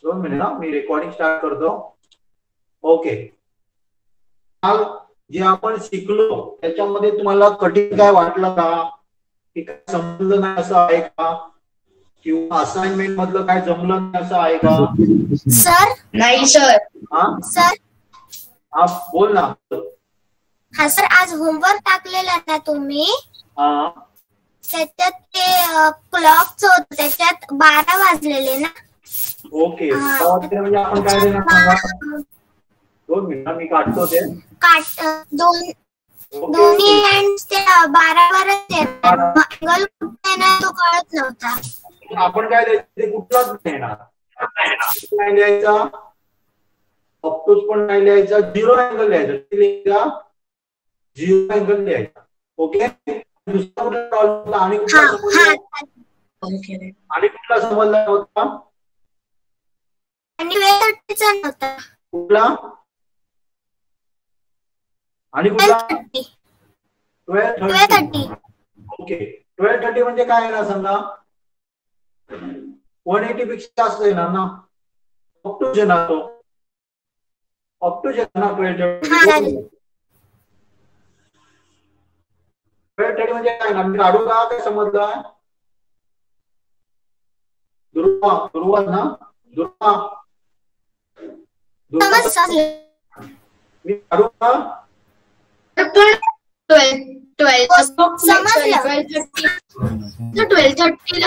2 minute ना, मी recording start करतो. ओके. काल जे आपण शिकलो त्याच्यामध्ये तुम्हाला कठीण काय वाटलं का, की काय समजलं नाही असं आहे का, किंवा असाइनमेंट मधलं काय जमलं नाही असं आहे का? सर नाही सर. हा सर हा बोल ना. हा सर, आज होमवर्क टाकलेला ना तुम्ही, हा त्याच्यात ते क्लॉकच होत, त्याच्यात 12 वाजलेले ना. ओके. म्हणजे आपण काय देणार सांगा. 2 मिनिट मी काढतो ते. दोन्ही हँड्स ते 12 वरच येणार. अँगल कुठे येणार तो कळत नव्हता. आपण काय द्यायचं, कुठलाच नाही येणार. नाही लिहायचा, ऑप्टूस पण नाही लिहायचा, 0 अँगल लिहायचा. 0 अँगल लिहायचा. ओके. दुसरा कुठला प्रॉब्लेम आणि कुठला समजला नव्हता. आणि वेळ 30 नव्हता. कुठला आणि कुठला 12:30. ओके. 12:30 म्हणजे काय येणार सांगा. 180 पेक्षा जास्त येणार ना. ऑप्टूस येणार तो. ऑप्टूस येणार ना 12:30. 12:30 म्हणजे काय ना, मी काढू का, काय समजलं. दुर्वा ना, दुर्वा मी काढू का. 12:30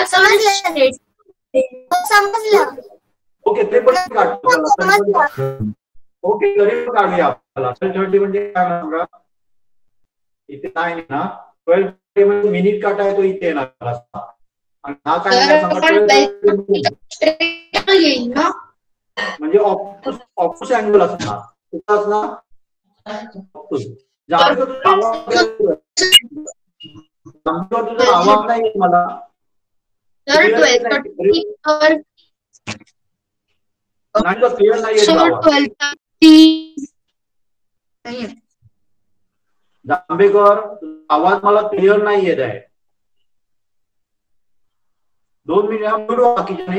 समजलं. ओके. ते पण काढतो. ओके, तरी पण काढूया आपल्याला. 12:30 म्हणजे काय सांगा. इथे नाही ना, 12:30 म्हणजे मिनिट काटा आहे तो इथे येणार असता. आणि हा काय म्हणजे ऑप्टूस अँगल असणार. कुठं असणार. तुझा आवाज नाही येत मला. क्लिअर नाही येत. जांभेकर, आवाज मला क्लिअर नाही येत आहे. 2 मिनिट बोलू बाकीच्याने.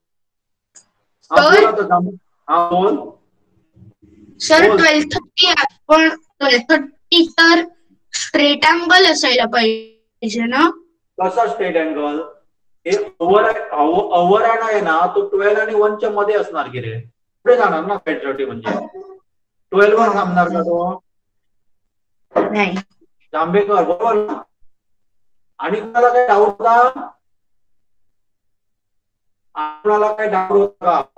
हा बोल सर. 12:30 आपण 12:30 तर स्ट्रेट अँगल असायला पाहिजे ना. कसा स्ट्रेट अँगल. हे ओव्हर आहे ना, तो 12 आणि 1 च्या मध्ये असणार की रे. पुढे जाणार ना 12:30 म्हणजे 12 वर थांबणार का तो. नाही. जांभेकर बरोबर ना. आणि कुणाला काय डाऊट होता. आपल्याला काय डाऊट होता का.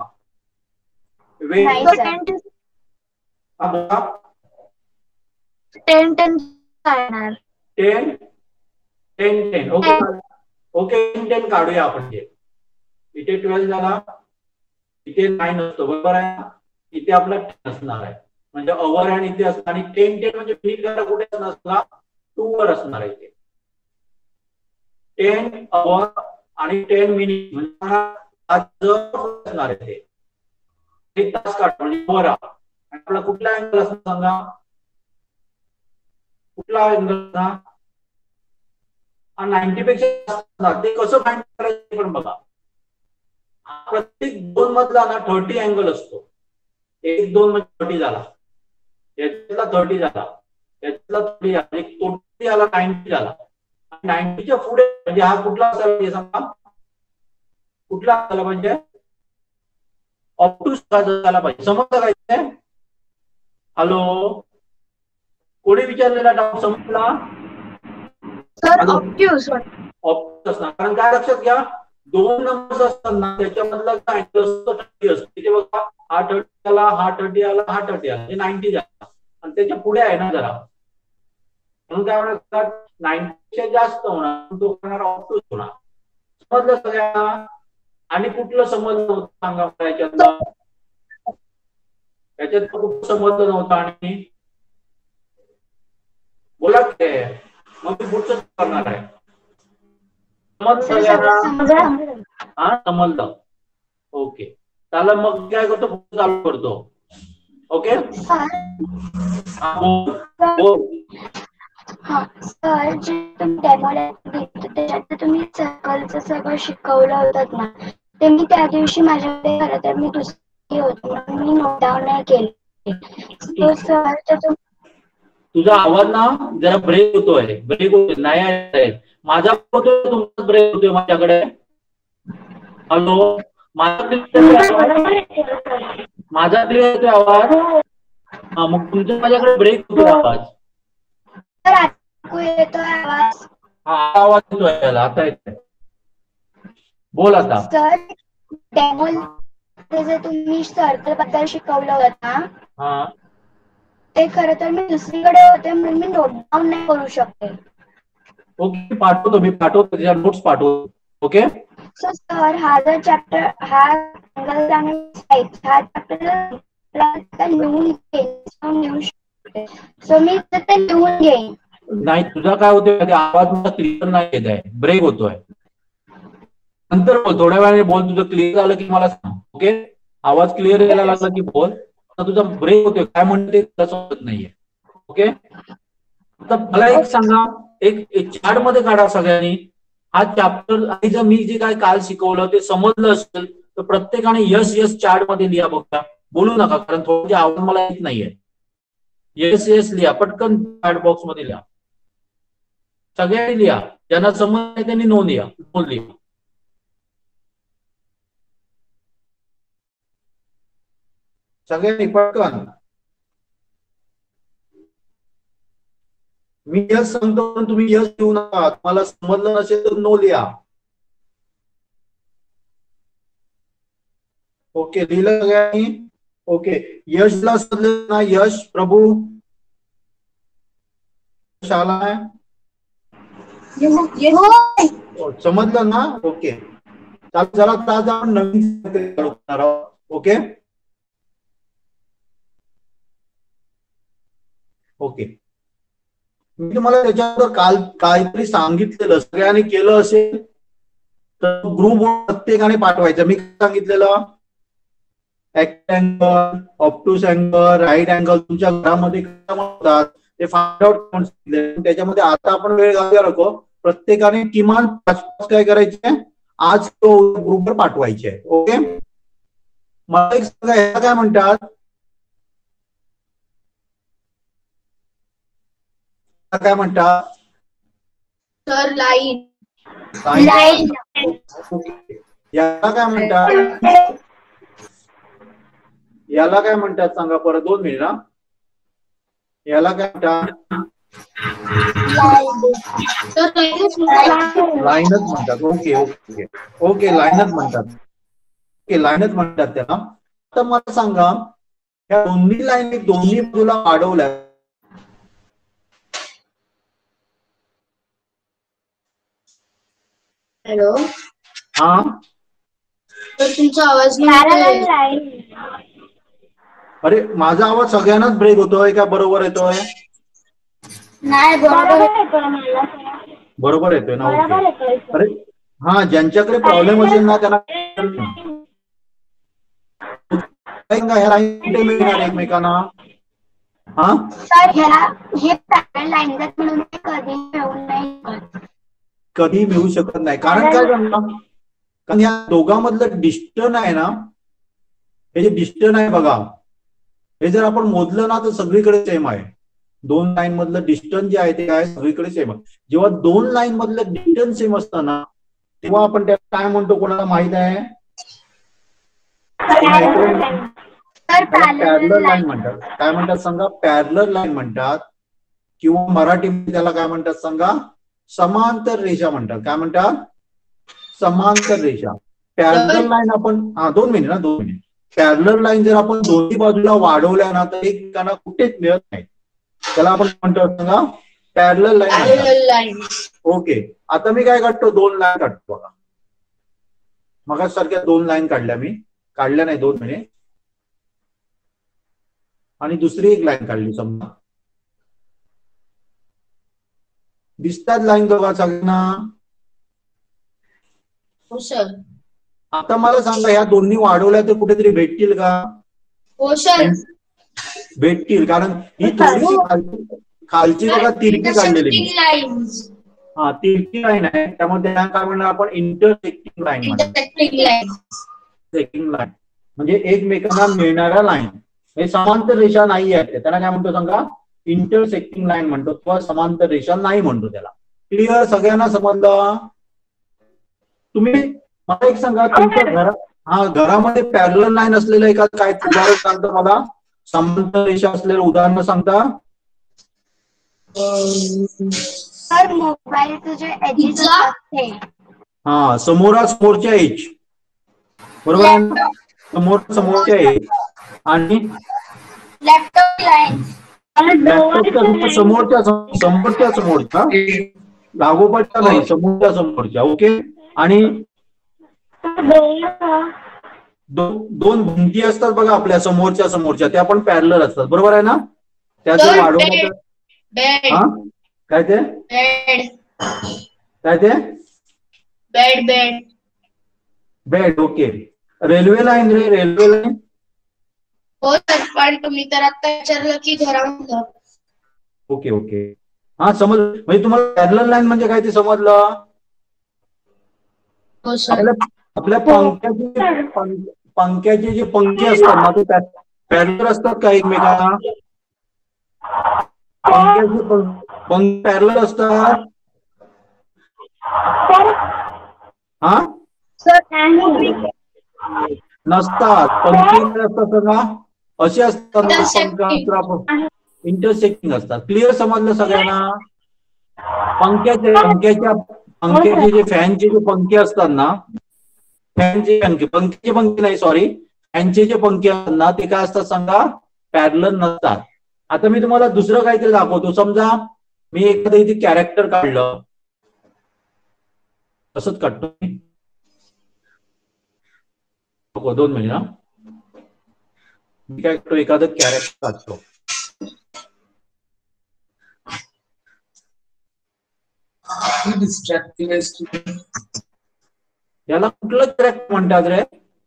10 ओके. 10 काढूया आपण. इथे 12 झाला, इथे 9 असतो बरोबर आहे. इथे आपला 10 असणार आहे, म्हणजे ओव्हर हँड इथे असणार. आणि 10 म्हणजे मिनिट काटा कुठे असणार. 2 वर असणार आहे. इथे 10 अवर आणि 10 मिनिट म्हणजे असणार आहे. ते तास काढ म्हणजे ओव्हर. आपला कुठला अँगल असणार सांगा. कुठला अँगल असणार. 90 पेक्षा जास्त. ते कसं फाइंड करायचं पण बघा. प्रत्येक 2 मधला ना 30 अँगल असतो. 1 2 म्हणजे 30 झाला, याच्यातला 30 झाला, याच्यातला 30 झाला, एक टोटली झाला 90 झाला. 90 च्या पुढे म्हणजे हा कुठला असायला पाहिजे सांगा. कुठला असायला पाहिजे. ऑप्टूस झाला पाहिजे. समजलं काय. हॅलो, कोणी विचारलेला डाऊट समजला. ऑप्टूस असणार. कारण काय लक्षात घ्या, 2 नंबर्स असताना त्याच्यामधला काय अँगल असतो 30 असतो. तिथे बघा, हा 30 आला, हा 30 आला, हा 30 आला, हे 90 झाला. आणि त्याच्या पुढे आहे ना जरा, म्हणून काय म्हणतात 90 पेक्षा जास्त होणार, तो होणार ऑप्टूस होणार. समजलं सगळ्यांना. आणि कुठलं समजलं होतं सांगा मला याच्यातलं. याच्यात कुठलं समजलं नव्हतं. आणि बोला की मग मी पुढचं करणार आहे. समजलं. हा समजलं. ओके. त्याला मग काय करतो, चालू करतो. ओके. सर, जे तुम्ही डेमो त्याच्यात तुम्ही सर्कलचं सगळं शिकवलं होतं ना, ते मी त्या दिवशी माझ्याकडे खरं तर मी दुसरी होती म्हणून मी नोट डाऊन नाही केले. तो सर तुझा आवाज ना जरा ब्रेक होतोय, नाही आहे. माझा होतोय, तुमचा ब्रेक होतोय माझ्याकडे. हॅलो, माझा क्लिअर येतोय आवाज. हा, मग तुमचा माझ्याकडे ब्रेक होतोय आवाज. येतोय आवाज. हा, आवाज येतोय याला, आता येतोय. बोल आता. सर डेमो जे तुम्ही सर्कल बद्दल शिकवलं होतं हा, ते खरं तर मी दुसरीकडे होते म्हणून मी नोट डाऊन नाही करू शकते. ओके, पाठवतो मी, त्याच्या नोट्स पाठवतो. ओके. सो सर हा जो चॅप्टर हा चॅप्टर लिहून घेऊ शकते. सो मी ते लिहून घेईन. नाही, तुझा काय होतोय, आवाज मला क्लिअर नाही येत आहे, ब्रेक होतोय. नंतर बोल, थोड्या वेळाने बोल, तुझं क्लिअर झालं की मला सांग. ओके, आवाज क्लिअर यायला लागला की बोल. तुझा ब्रेक होतोय, काय म्हणते समजत नाहीये. ओके, आता मला एक सांगा, एक चार्ट मध्ये काढा सगळ्यांनी हा चॅप्टर, आणि जर मी जे काय काल शिकवलं ते समजलं असेल तर प्रत्येकाने यस यस चार्ट मध्ये लिहा बघा. बोलू नका, कारण थोडे आवाज मला येत नाहीये. यस यस लिहा पटकन, चॅट बॉक्स मध्ये लिहा, सगळ्यांनी लिहा. ज्यांना समज नाही त्यांनी नोंद लिहा, लिहा. सगळ्यांनी पटकन. मी यस सांगतो पण तुम्ही यस लिहू नका, तुम्हाला समजलं नसेल तर नो लिहा. ओके, लिहिलं सगळ्यांनी. ओके, यशला समजलं ना? यश प्रभू शाला आहे, समजलं ना? ओके, चला आज आपण नवीन. ओके ओके, मी तुम्हाला त्याच्यावर काल काहीतरी सांगितलेलं, सगळ्यांनी केलं असेल तर ग्रुप प्रत्येकाने पाठवायचं. मी सांगितलेलं angle, obtuse angle, right angle तुमच्या घरामध्ये होतात ते फाइंड आउट. त्याच्यामध्ये आता आपण वेळ घालूया नको, प्रत्येकाने किमान 5 काय करायचे आज ग्रुपवर पाठवायचे. ओके, मला एक सांगा, ह्याला काय म्हणतात? काय म्हणतात सर? लाईन. याला काय म्हणतात? याला काय म्हणतात सांगा परत, 2 मिनिट ना. याला काय म्हणतात? लाईनच म्हणतात. ओके ओके ओके, लाईनच म्हणतात. ओके, लाईनच म्हणतात त्याला. आता मला सांगा, या दोन्ही लाईन दोन्ही बाजूला वाढवल्या, हॅलो, हा तर तुमचा आवाज नाही. अरे, माझा आवाज सगळ्यांनाच ब्रेक होतोय का बरोबर येतोय? नाही, बरोबर येतोय ना? ओके. अरे हा, ज्यांच्याकडे प्रॉब्लेम असेल ना त्यांना मिळणार एकमेकांना. हा सर, हे पॅरल लाईन म्हणून कधी मिळू नाही, कधी मिळू शकत नाही. कारण काय करणार, कारण या दोघांमधलं डिस्टन्स आहे ना, हे जे डिस्टन्स आहे बघा, हे जर आपण मोजलं ना तर सगळीकडे सेम आहे. 2 लाईन मधलं डिस्टन्स जे आहे ते काय सगळीकडे सेम आहे. जेव्हा 2 लाईन मधलं डिस्टन्स सेम असतं ना, तेव्हा आपण त्याला काय म्हणतो, कोणाला माहित आहे? पॅरलर लाईन म्हणतात. काय म्हणतात सांगा? पॅरलर लाईन म्हणतात, किंवा मराठीमध्ये त्याला काय म्हणतात सांगा? समांतर रेषा म्हणतात. काय म्हणतात? समांतर रेषा. पॅरलर लाईन आपण, हा 2 मिनिट ना, 2 मिनिट. पॅरलर लाईन जर आपण दोन्ही बाजूला वाढवल्या ना तर एकमेकांना कुठेच मिळत नाही. त्याला आपण म्हणतो सांगा? Parallel line. ओके, आता मी काय काढतो? 2 लाईन काढतो बघा. मग सारख्या 2 लाईन काढल्या, मी काढल्या नाही, 2 मिनिट. आणि दुसरी एक लाईन काढली समजा. दिसतात लाईन बघा सगळ्यांना? हो सर. आता मला सांगा, ह्या दोन्ही वाढवल्या तर कुठेतरी भेटतील का? हो सर, भेटतील. कारण ही थोडीशी खालची बघा तिरकी काढलेली. हा तिरकी लाईन आहे, त्यामुळे त्याला काय म्हणणार आपण, इंटरसेक्टिंग लाईन म्हणणार. Intersecting line. सेक्टिंग लाईन म्हणजे एकमेकांना मिळणाऱ्या लाईन, हे समांतर रेषा नाही आहे त्याला काय म्हणतो सांगा, इंटरसेक्टिंग लाईन म्हणतो किंवा समांतर रेषा नाही म्हणतो त्याला. क्लिअर, सगळ्यांना समजलं? तुम्ही मला एक सांगा, तुमच्या घरामध्ये पॅरलल लाईन असलेलं एखादं काय उदाहरण सांगता मला, समांतर रेषा असलेलं उदाहरण सांगता? सर मोबाईलचे जे एजेस असतात ते. हा, समोरासमोरच्या एज, बरोबर आहे ना, समोरच्या एज. आणि लॅपटॉप लाईन. लॅपटॉपच्या समोरच्या लागोपाठच्या नाही, समोरच्या समोरच्या. ओके. आणि दोन भिंती असतात बघा आपल्या समोरच्या, त्या पण पॅरलल असतात, बरोबर आहे ना. त्याचं वाढवण्याचं काय ते bed. Okay. Railway line railway line. हो सर, पण तुम्ही तर आता विचारलं की घरामध्ये. ओके. हा समज, म्हणजे तुम्हाला पॅरलल लाईन म्हणजे काय ते समजलं? हो सर. आपल्या पंख्याचे जे पंखे असतात ना ते पॅरलल असतात का एकमेकांना? पंख्याचे पंखे पॅरलल असतात? हा नसतात. पंखे असतात ना असे असतात, इंटरसेक्टिंग असतात. क्लिअर, समजलं सगळ्यांना? पंख्याचे जे फॅनचे जे पंखे असतात ना, पंख्याचे पंखे नाही, सॉरी, फॅनचे जे पंखे असतात ना ते काय असतात सांगा, पॅरलल नसतात. आता मी तुम्हाला दुसरं काहीतरी दाखवतो. समजा मी एखादं इथे कॅरेक्टर काढलं, तसंच काढतो मी. 2 मिनिट ना, मी काय करतो, एखादं कॅरेक्टर काढतो. याला कुठलं कॅरेक्टर म्हणतात रे?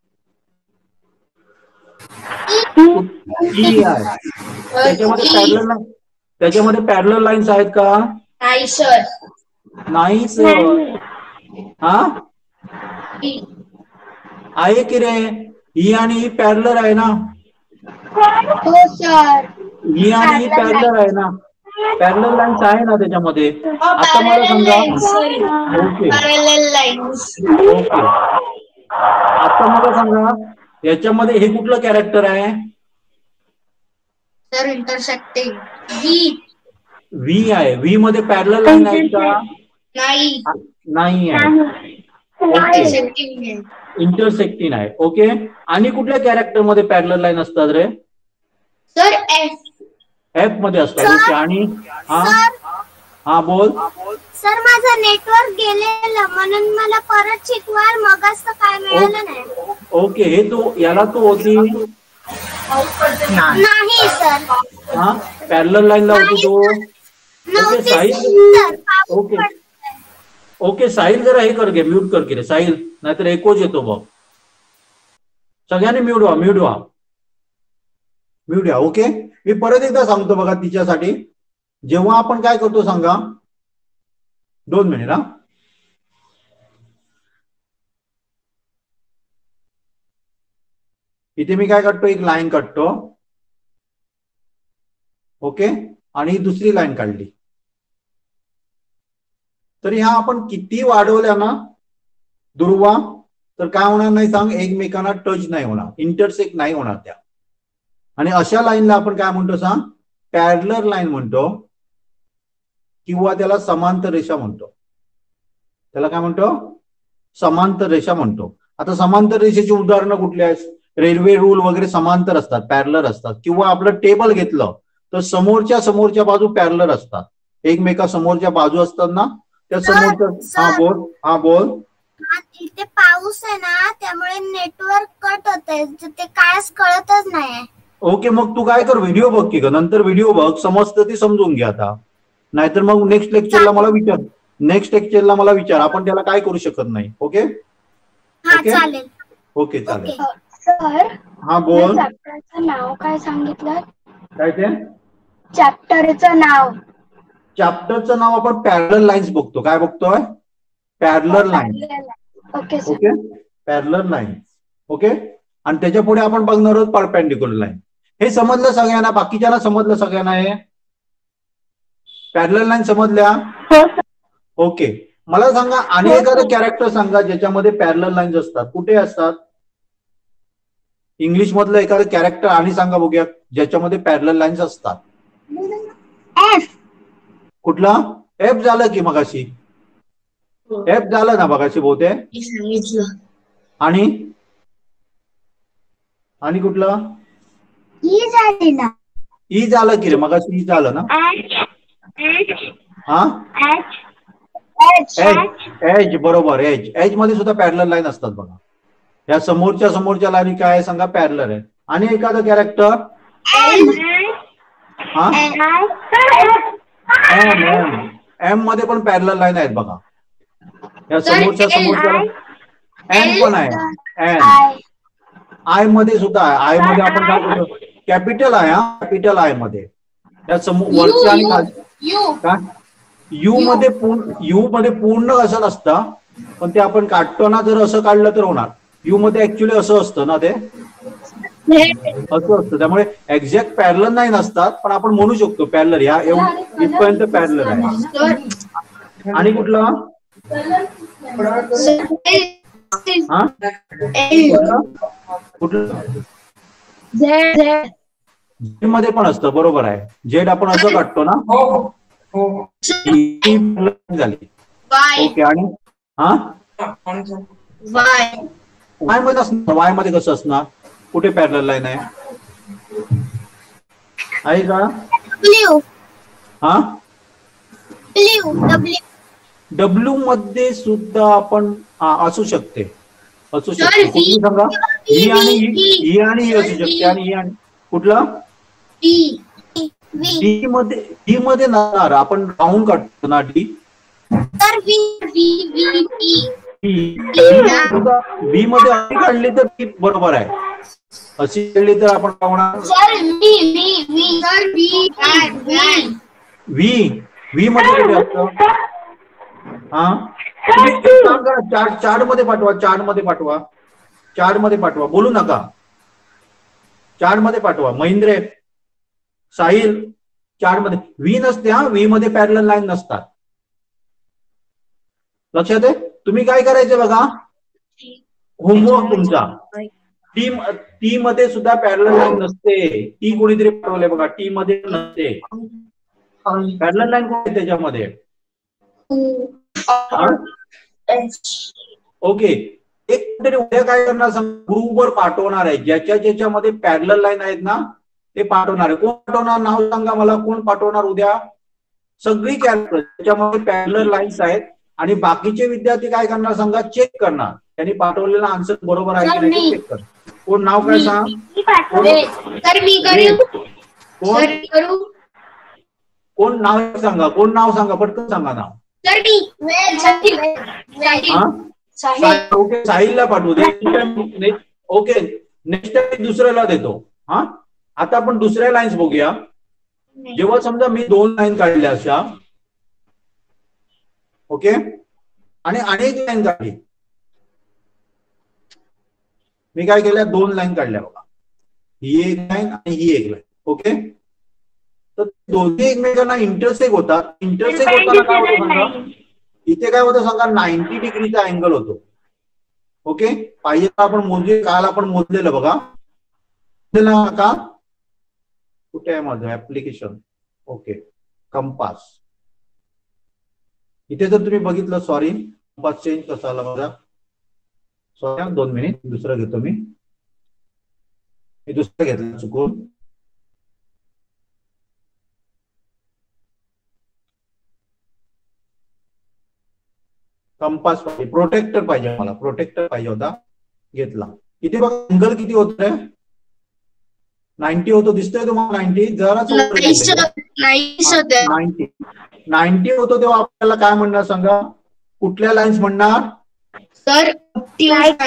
त्याच्यामध्ये पॅरलल लाईन्स आहेत का? नाही सर. नाही सर. हा आहे की रे, ही आणि ही पॅरलल आहे ना. हो सर. ही आणि ही पॅरलल आहे ना, पॅरलल लाईन्स आहे ना त्याच्यामध्ये. आता मला सांगा. ओके. आता मला सांगा, याच्यामध्ये हे कुठलं कॅरेक्टर आहे? Sir intersecting. व्ही आहे. व्ही मध्ये पॅरलल लाईन आहे का? नाही आहे. ओके, इंटरसेक्टिंग आहे. ओके. आणि कुठल्या कॅरेक्टर मध्ये पॅरलल लाईन असतात रे? सर एफ मध्ये असतात. ओके. आणि हा बोल. सर माझं नेटवर्क गेलेलं म्हणून मला परत शिकवाल, मग असं काय मिळालं नाही. ओके. हे तू याला तू होती नाही सर. हा, पॅरलल लाईन ला होती तू. ओके साहिल. ओके साहिल, जरा हे कर घे, म्यूट कर की रे साहिल, नाहीतर एकोच येतो बघ. सगळ्यांनी म्यूट व्हा. ओके. मी परत एकदा सांगतो बघा तिच्यासाठी. जेव्हा आपण काय करतो सांगा, 2 मिनिट हा. इथे मी काय काढतो, एक लाईन काढतो. ओके. आणि दुसरी लाईन काढली. तर ह्या आपण किती वाढवल्या ना दुर्वा, तर काय होणार नाही सांग, एकमेकांना टच नाही होणार, इंटरसेक्ट नाही होणार त्या. आणि अशा लाईनला आपण काय म्हणतो सांग, पॅरलल लाईन म्हणतो, किंवा त्याला समांतर रेषा म्हणतो. त्याला काय म्हणतो? समांतर रेषा म्हणतो. आता समांतर रेषेची उदाहरणं कुठली आहेत? रेल्वे रूल वगैरे समांतर असतात, पॅरलल असतात. किंवा आपलं टेबल घेतलं तर समोरच्या बाजू पॅरलल असतात, एकमेका समोरच्या बाजू असतात ना त्या समोरच्या. हा बोल. इथे पाऊस आहे ना, त्यामुळे नेटवर्क कट होतंय, ते कायच कळतच नाही. ओके. मग तू काय कर, व्हिडिओ बघ की ग, नंतर व्हिडिओ बघ, समजतं ती समजून घ्या आता. नाहीतर मग नेक्स्ट लेक्चरला मला विचार, आपण त्याला काय करू शकत नाही. ओके. चालेल. ओके चालेल. सर हा बोल. चॅप्टरचं नाव काय सांगितलं? काय ते? चॅप्टरचं नाव चॅप्टरचं नाव आपण पॅरलल लाईन्स बघतो. काय बघतोय? Parallel lines. Okay sir. Okay, parallel lines. Okay, आणि त्याच्या पुढे आपण बघणार आहोत परपेंडिक्युलर लाईन. हे समजलं सगळ्यांना? बाकीच्यांना समजलं सगळ्यांना? हे पॅरलल लाईन समजल्या? ओके, मला सांगा आणि एखादं कॅरेक्टर सांगा ज्याच्यामध्ये पॅरलल लाईन्स असतात. कुठे असतात? इंग्लिश मधलं एखादं कॅरेक्टर आणि सांगा बघूया ज्याच्यामध्ये पॅरलल लाईन्स असतात. एफ. कुठला? एफ झालं की मगाशी. एफ झालं ना मगाशी बहुतेक. सांगितलं. आणि कुठलं? ई झाली ना. ई झालं की रे मगाशी. ई झालं ना. हा, एज. बरोबर, एज. एज मध्ये सुद्धा पॅरलल लाईन असतात बघा. या समोरच्या लाईन काय आहे सांगा? पॅरलल आहे. आणि एखादं कॅरेक्टर? हा, एम मध्ये पण पॅरलल लाईन आहेत बघा. या समोरच्या एन पण आहे. एन. आय मध्ये सुद्धा आहे. आय मध्ये आपण काय करतो? कॅपिटल आहे. हा, कॅपिटल आय मध्ये. या वरची आणि काय? यू मध्ये पूर्ण असं नसतं, पण ते आपण काढताना जर असं काढलं तर होणार. यू मध्ये ऍक्च्युली असं असतं ना, ते असं असतं. त्यामुळे एक्झॅक्ट पॅरलल नाही नसतात, पण आपण म्हणू शकतो पॅरलल. या इथपर्यंत पॅरलल आहे. आणि कुठलं? हा, कुठलं? झेड मध्ये पण असतं. बरोबर आहे. झेड आपण असं काढतो ना. झाली. ओके, आणि हा, वाय मध्ये असणार. वाय मध्ये कसं असणार? कुठे पॅरलल लाईन आहे का? हा, डब्ल्यू मध्ये सुद्धा आपण असू शकते. कुठली सांगा? ई आणि असू शकते. आणि ई आणि कुठला? डी मध्ये नसणार. आपण राऊंड काढतो ना डी. बी मध्ये अशी काढली तर ती बरोबर आहे. अशी काढली तर आपण काय होणार? व्ही मध्ये कुठे असतं? हा, चार्ट मध्ये पाठवा. चार्ट मध्ये पाठवा. बोलू नका. चार्ट मध्ये पाठवा. महेंद्र, साहिल, चार्ट मध्ये. व्ही नसते. हा, व्ही मध्ये पॅरलल लाईन नसतात. लक्षात आहे? तुम्ही काय करायचं बघा, होमवर्क तुमचा. टी मध्ये सुद्धा पॅरलल लाईन नसते. टी कोणीतरी पाठवलंय बघा. टी मध्ये नसते पॅरलल लाईन. कोण त्याच्यामध्ये? ओके, एक तरी उद्या काय करणार ग्रुपवर पाठवणार आहे. ज्याच्यामध्ये पॅरलल लाईन आहेत ना ते पाठवणार आहे. कोण पाठवणार? नाव सांगा मला. कोण पाठवणार उद्या? सगळी कॅरेक्टर त्याच्यामध्ये पॅरलल लाईन्स आहेत. आणि बाकीचे विद्यार्थी काय करणार सांगा? चेक करणार. त्यांनी पाठवलेला आन्सर बरोबर आहे की नाही चेक कर. कोण? नाव काय सांग? कोण नाव सांगा? कोण नाव सांगा? पटकन सांगा नाव. ओके, साहिलला पाठवू दे. ओके, नेक्स्ट टाइम दुसऱ्याला देतो. हा, आता आपण दुसऱ्या लाईन्स बघूया. जेव्हा समजा मी 2 लाईन काढल्या अशा, ओके, आणि अनेक लाईन काढली. मी काय केल्या? 2 लाईन काढल्या बघा. ही एक लाईन आणि ही एक लाईन. ओके, तर दोन्ही एकमेकांना इंटरसेक्ट होतात. इंटरसेक्ट होताना काय होतं सांगा? इथे काय होतं सांगा? 90 डिग्रीचा अँगल होतो. ओके, पाहिजे आपण मोजले. काल आपण मोजलेलं बघा. का कुठे आहे माझं ऍप्लिकेशन? Okay, compass. इथे जर तुम्ही बघितलं, सॉरी, कंपास चेंज कसा आला माझा? Sorry, 2 minute. दुसरं घेतो मी. दुसरं घेतलं चुकून. कंपास पाहिजे. प्रोटेक्टर पाहिजे मला. प्रोटेक्टर पाहिजे होता, घेतला. इथे बघा अँगल किती होतोय? 90 होतो. दिसतोय तुम्हाला 90? जरा 90 होतो. तेव्हा आपल्याला काय म्हणणार सांगा? कुठल्या लाईन्स म्हणणार? सर, राईट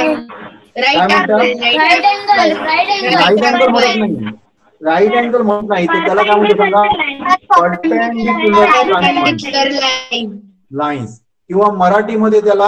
अँगल म्हणत नाही. राईट अँगल म्हणत नाही. त्याला काय म्हणतो सांगा? परपेंडिक्युलर लाईन्स किंवा मराठीमध्ये त्याला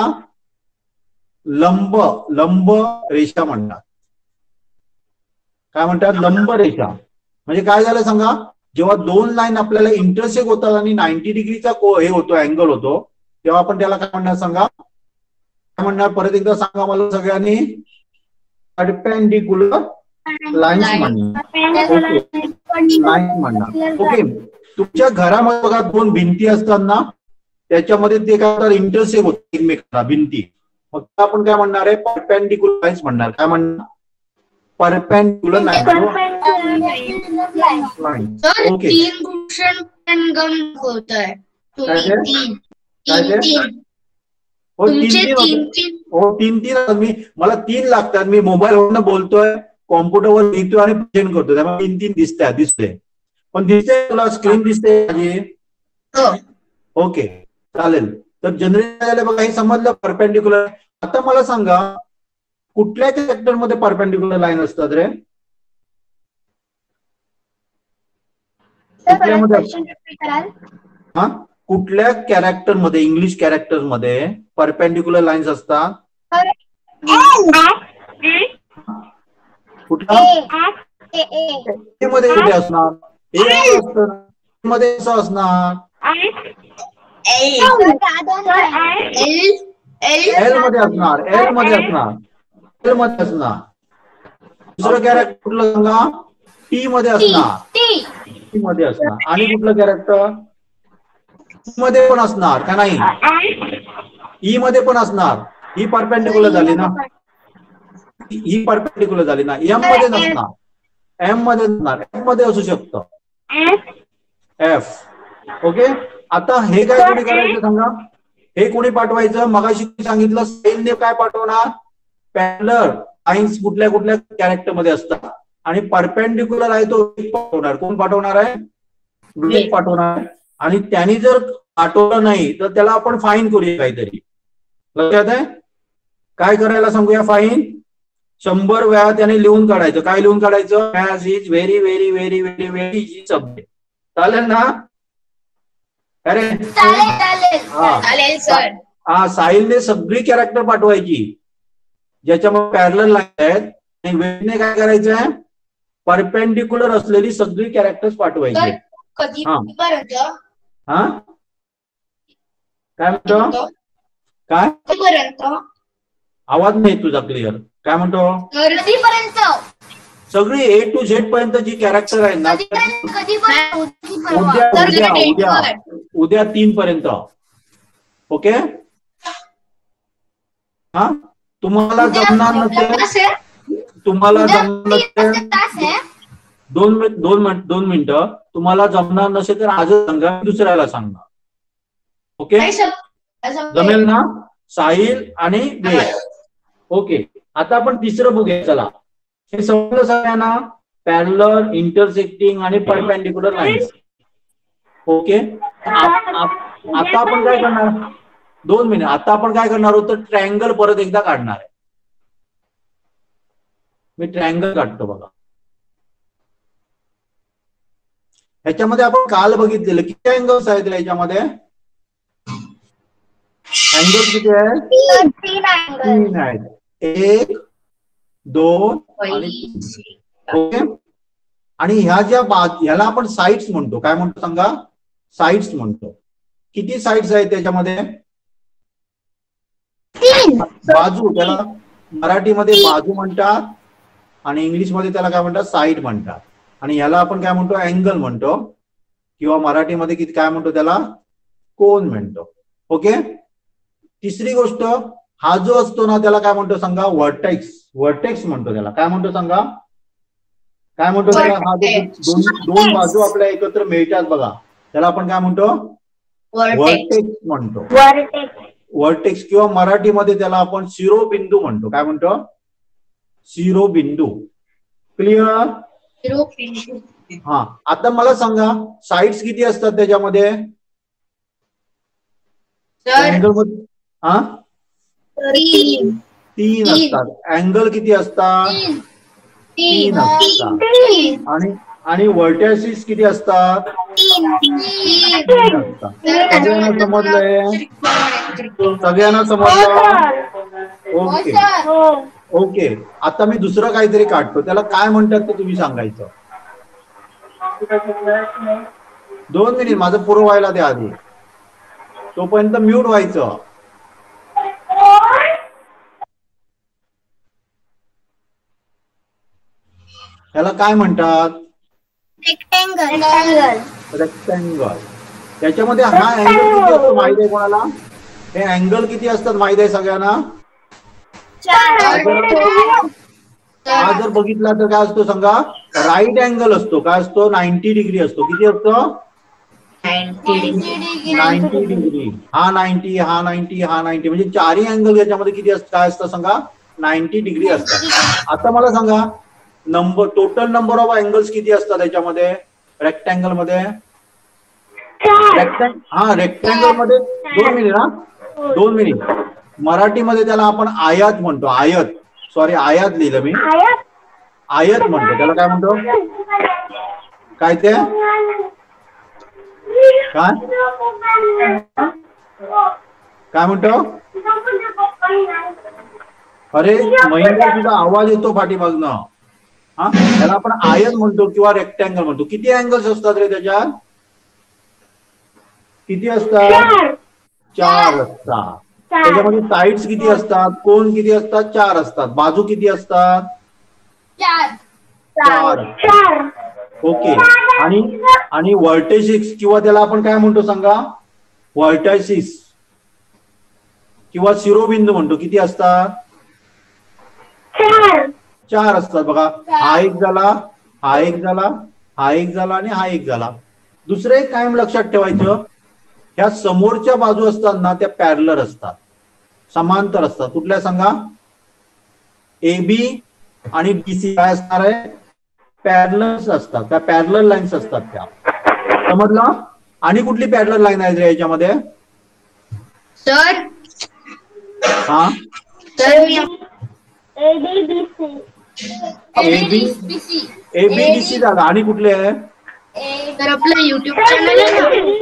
लंब रेषा म्हणतात. काय म्हणतात? लंब रेषा. म्हणजे काय झालं सांगा, जेव्हा दोन लाईन आपल्याला इंटरसेक्ट होतात आणि 90 डिग्रीचा हे होतो, अँगल होतो, तेव्हा आपण त्याला काय म्हणणार सांगा? काय म्हणणार? परत एकदा सांगा मला सगळ्यांनी. परपेंडिक्युलर लाईन्स म्हणणार. लाईन्स म्हणणार. ओके. तुमच्या घरामध्ये बघा दोन भिंती असतात ना, त्याच्यामध्ये ते काय होतात? इंटरसेक्ट होतात एकमेकांना भिंती. मग आपण काय म्हणणार आहे? परपेंडिक्युलर लाईन्स म्हणणार. काय म्हणणार? Perpendicular lines. ओके. तीन मला 3 लागतात. मी मोबाईलवरनं बोलतोय, कॉम्प्युटरवर लिहितोय आणि प्रेझेंट करतोय, त्यामुळे 3 दिसते. पण दिसते तुला? स्क्रीन दिसते माझी? ओके, चालेल. तर जनरली झालं बघा, हे समजलं परपेंडिक्युलर. आता मला सांगा, कुठल्या कॅरेक्टर मध्ये परपेंडिक्युलर लाईन असतात रे? हा, कुठल्या कॅरेक्टर मध्ये, इंग्लिश कॅरेक्टर मध्ये परपेंडिक्युलर लाईन्स असतात? कुठला मध्ये कुठे असणार? मध्ये असं असणार. एल मध्ये असणार. एल मध्ये असणार. एल मध्ये असणार. दुसरं कॅरेक्टर कुठलं सांगा? टी मध्ये असणार. टी मध्ये असणार. आणि कुठलं कॅरेक्टर? मध्ये पण असणार का नाही? ई मध्ये पण असणार. ही परपेंडिक्युलर झाली ना? ही परपेंडिक्युलर झाली ना? एम मध्ये नसणार. एम मध्ये नसणार. एफ मध्ये असू शकतं. एफ. ओके. आता हे काय कोणी करायचं सांगा? हे कोणी पाठवायचं? मगाशी सांगितलं साईनने काय पाठवणार? पॅरलर लाईन्स कुठल्या कुठल्या कॅरेक्टर मध्ये असतात, आणि परपेंडिक्युलर आहे तो पाठवणार. कोण पाठवणार आहे? वेग पाठवणार. आणि त्यांनी जर पाठवलं नाही तर त्याला आपण फाईन करूया काहीतरी. लक्षात आहे? काय करायला सांगूया? फाईन 100 वेळा त्याने लिहून काढायचं. काय लिहून काढायचं? As is very very very very very easy subject. चालेल ना? अरे हा, साहिलने सगळी कॅरेक्टर पाठवायची ज्याच्यामध्ये पॅरलल लाईन आहेत, आणि वेगने काय करायचं आहे? परपेंडिक्युलर असलेली सगळी कॅरेक्टर्स पाठवायची. हा, काय म्हणतो? काय आवाज नाही तुझा क्लिअर. काय म्हणतो? सगळी A to Z पर्यंत जी कॅरेक्टर आहे ना, उद्या 3 पर्यंत. ओके. हा, तुम्हाला जमणार नसेल, तुम्हाला जमणार नसेल, 2 मिनिटं तुम्हाला जमणार नसेल तर आज सांगा, दुसऱ्याला सांगा. ओके, जमेल ना? साहिल आणि वेद. ओके. आता आपण तिसरं बघूया. चला, हे समजलं सगळ्यांना? पॅरलर, इंटरसेक्टिंग आणि परपेंडिक्युलर लाईन्स. ओके. आता आपण काय करणार? 2 मिनिट. आता आपण काय करणार आहोत? तर ट्रायंगल परत एकदा काढणार आहे. मी ट्रायंगल काढतो बघा. ह्याच्यामध्ये आपण काल बघितलेलं किती अँगल्स आहेत याच्यामध्ये? अँगल्स किती आहेत? 3 आहेत. 1, 2 आणि 3. ओके. आणि ह्या ज्या ह्याला आपण साइड्स म्हणतो. काय म्हणतो सांगा? साइड्स म्हणतो. किती साइड्स आहेत त्याच्यामध्ये? 3 बाजू. त्याला मराठीमध्ये बाजू म्हणतात आणि इंग्लिश मध्ये त्याला काय म्हणतात? साइड म्हणतात. आणि ह्याला आपण काय म्हणतो? अँगल म्हणतो, किंवा मराठीमध्ये किती काय म्हणतो? त्याला कोन म्हणतो. ओके. तिसरी गोष्ट, हा जो असतो ना त्याला काय म्हणतो सांगा? व्हर्टेक्स. व्हर्टेक्स म्हणतो त्याला. काय म्हणतो सांगा? काय म्हणतो त्याला? हा दोन बाजू आपल्या एकत्र मिळतात बघा, त्याला आपण काय म्हणतो? व्हर्टेक्स म्हणतो. व्हर्टेक्स किंवा मराठीमध्ये त्याला आपण शिरोबिंदू म्हणतो. काय म्हणतो? शिरोबिंदू. क्लिअर? हा. आता मला सांगा, साइड्स किती असतात त्याच्यामध्ये? अँगल हा 3 असतात. अँगल किती असतात? 3 असतात. आणि व्हर्टेसिस किती असतात? सगळ्यांना समजलंय? सगळ्यांना समजलं? Okay okay. आता मी दुसरं काहीतरी काढतो, त्याला काय म्हणतात ते तुम्ही सांगायचं. 2 मिनिट माझं पुरं व्हायला द्या आधी, तोपर्यंत म्यूट व्हायचं. त्याला काय म्हणतात? रेक्टँगल. त्याच्यामध्ये हा अँगल किती असतो माहिती आहे कोणाला? हे अँगल किती असतात माहिती आहे सगळ्यांना? हा जर बघितला तर काय असतो सांगा? राईट अँगल असतो. काय असतो? 90 डिग्री असतो. किती असतो? 90 डिग्री. हा 90, हा 90, हा 90, म्हणजे चारही अँगल याच्यामध्ये किती असतं? काय असतं सांगा? 90 डिग्री असतात. आता मला सांगा टोटल नंबर ऑफ अँगल्स किती असतात याच्यामध्ये रेक्टँगल मध्ये? रेक्टँगल मध्ये 2 मिनिट, 2 मिनिट. मराठीमध्ये त्याला आपण आयत म्हणतो. आयत, सॉरी आयत लिहिलं मी, आयत म्हणतो त्याला. काय म्हणतो? काय ते? काय म्हणतो? अरे महिला तुझा आवाज येतो पाठीमागनं. हा, त्याला आपण आयत म्हणतो किंवा रेक्टँगल म्हणतो. किती अँगल्स असतात रे त्याच्यात? किती असतात? 4 असतात. त्याच्यामध्ये साइड्स किती असतात? कोण किती असतात? 4 असतात. बाजू किती असतात? 4. ओके. आणि व्हर्टेसिस किंवा त्याला आपण काय म्हणतो सांगा? व्हर्टायसिस किंवा शिरोबिंदू म्हणतो. किती असतात? 4 असतात. बघा, हा एक झाला, हा एक झाला, हा एक झाला आणि हा एक झाला. दुसरं एक कायम लक्षात ठेवायचं, ह्या समोरच्या बाजू असतात ना त्या पॅरलर असतात, समांतर असतात. कुठल्या सांगा? AB आणि BC काय असणार आहे? पॅरलर्स असतात. त्या पॅरलर लाईन्स असतात त्या. समजलं? आणि कुठली पॅरलर लाईन आहे रे याच्यामध्ये? सर हा ABDC झाला. आणि कुठले आहे? तर आपलं युट्यूब चॅनल आहे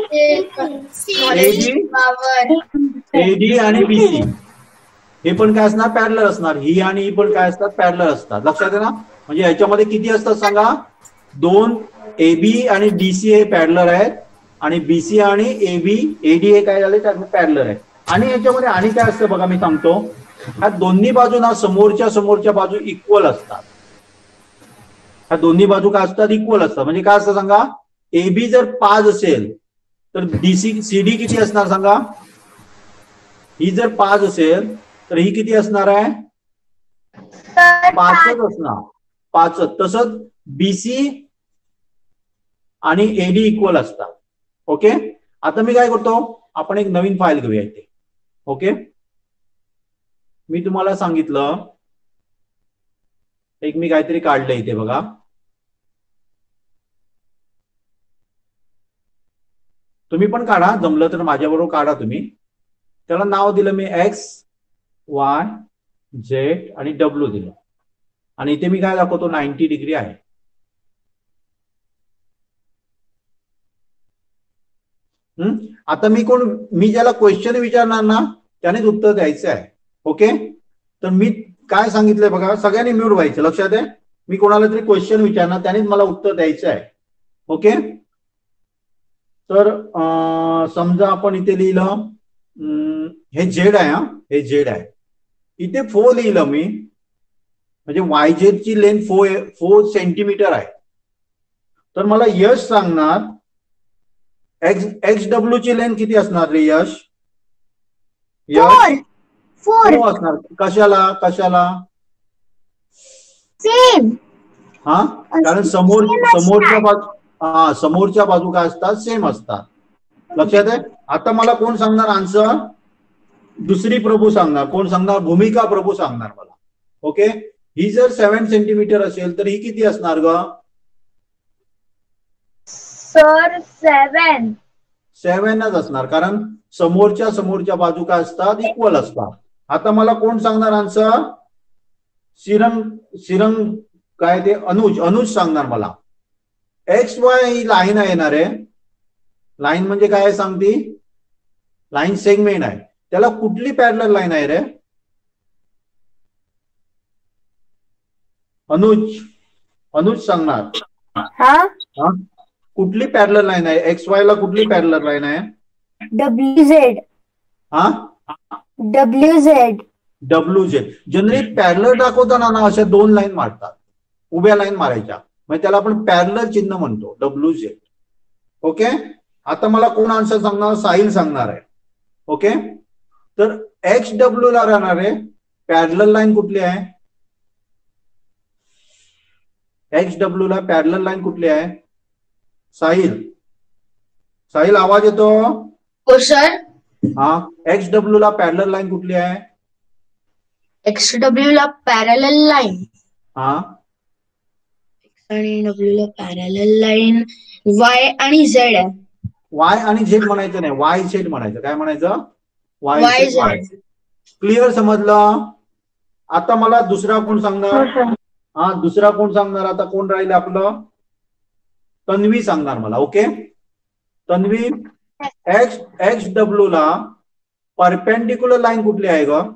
AD आणि BC हे पण काय असणार? पॅरलर असणार. ही आणि ही पण काय असतात? पॅरलर असतात. लक्षात आहे ना? म्हणजे याच्यामध्ये किती असतात सांगा? 2 AB आणि DC हे पॅरलर आहेत आणि BC आणि AD हे काय झाले? पॅरलर आहे. आणि याच्यामध्ये आणि काय असतं बघा, मी सांगतो. ह्या दोन्ही बाजू ना समोरच्या बाजू इक्वल असतात. ह्या दोन्ही बाजू काय असतात? इक्वल असतात. म्हणजे काय असतं सांगा? AB जर 5 असेल तर CD किती असणार सांगा? ही जर 5 असेल तर ही किती असणार आहे? 5च असणार. 5. तसंच BC आणि AD इक्वल असतात. ओके. आता मी काय करतो, आपण एक नवीन फाईल घेऊया इथे. ओके, मी तुम्हाला सांगितलं एक मी काहीतरी काढलं इथे बघा. तुम्ही पण काढा, जमलं तर माझ्याबरोबर काढा तुम्ही. त्याला नाव दिलं मी X, Y, Z आणि W दिलं. आणि इथे मी काय दाखवतो? 90 डिग्री आहे. आता मी ज्याला क्वेश्चन विचारणार ना त्यानेच उत्तर द्यायचं आहे. ओके, तर मी काय सांगितलंय बघा, सगळ्यांनी म्यूट व्हायचं. लक्षात आहे? मी कोणाला तरी क्वेश्चन विचारणार, त्यानेच मला उत्तर द्यायचं आहे. ओके, तर समजा आपण इथे लिहिलं हे Z आहे. हे Z आहे. इथे 4 लिहिलं मी, म्हणजे YZ ची लेंथ 4 सेंटीमीटर आहे. तर मला यश सांगणार XW ची लेंथ किती असणार रे यश? 4 असणार. कशाला? सेम. हा, कारण समोरच्या बाजू काय असतात? सेम असतात. लक्षात आहे? आता मला कोण सांगणार आन्सर? दुसरी प्रभू सांगणार. कोण सांगणार? भूमिका प्रभू सांगणार मला. ओके, ही जर 7 सेंटीमीटर असेल तर ही किती असणार ग? सर 7च असणार, कारण समोरच्या बाजू काय असतात? इक्वल असतात. आता मला कोण सांगणार आन्सर? श्रीरंग काय ते? अनुज सांगणार मला. XY ही लाईन येणार आहे लाईन म्हणजे काय सांगती? लाईन सेगमेंट आहे. त्याला कुठली पॅरलल लाईन आहे रे? अनुज सांगणार. कुठली पॅरलल लाईन आहे? एक्स वाय ला कुठली पॅरलल लाईन आहे? WZ. हा, WZ. जनरली पॅरलल दाखवताना ना अशा दोन लाईन मारतात, उभ्या लाईन मारायच्या, म्हणजे त्याला आपण पॅरलल चिन्ह म्हणतो, WZ. ओके. आता मला कोण आन्सर सांगणार? साहिल सांगणार आहे. ओके. तर XW ला राहणार आहे पॅरलल लाईन कुठली आहे? XW ला पॅरलल लाईन कुठली आहे? साहिल आवाज येतो? हो सर. हा, XW ला पॅरलल लाईन कुठली आहे? XW ला पॅरलल लाईन. हा, X आणि W ला पॅरलल लाईन Y आणि Z आहे. Y आणि Z म्हणायचं नाही, YZ म्हणायचं. काय म्हणायचं? YZ. क्लिअर, समजलं? आता मला दुसरा कोण सांगणार? हा, दुसरा कोण सांगणार? आता कोण राहील आपलं? तन्वी सांगणार मला. ओके. तन्वी, XW ला परपेंडिक्युलर लाईन कुठली आहे ग?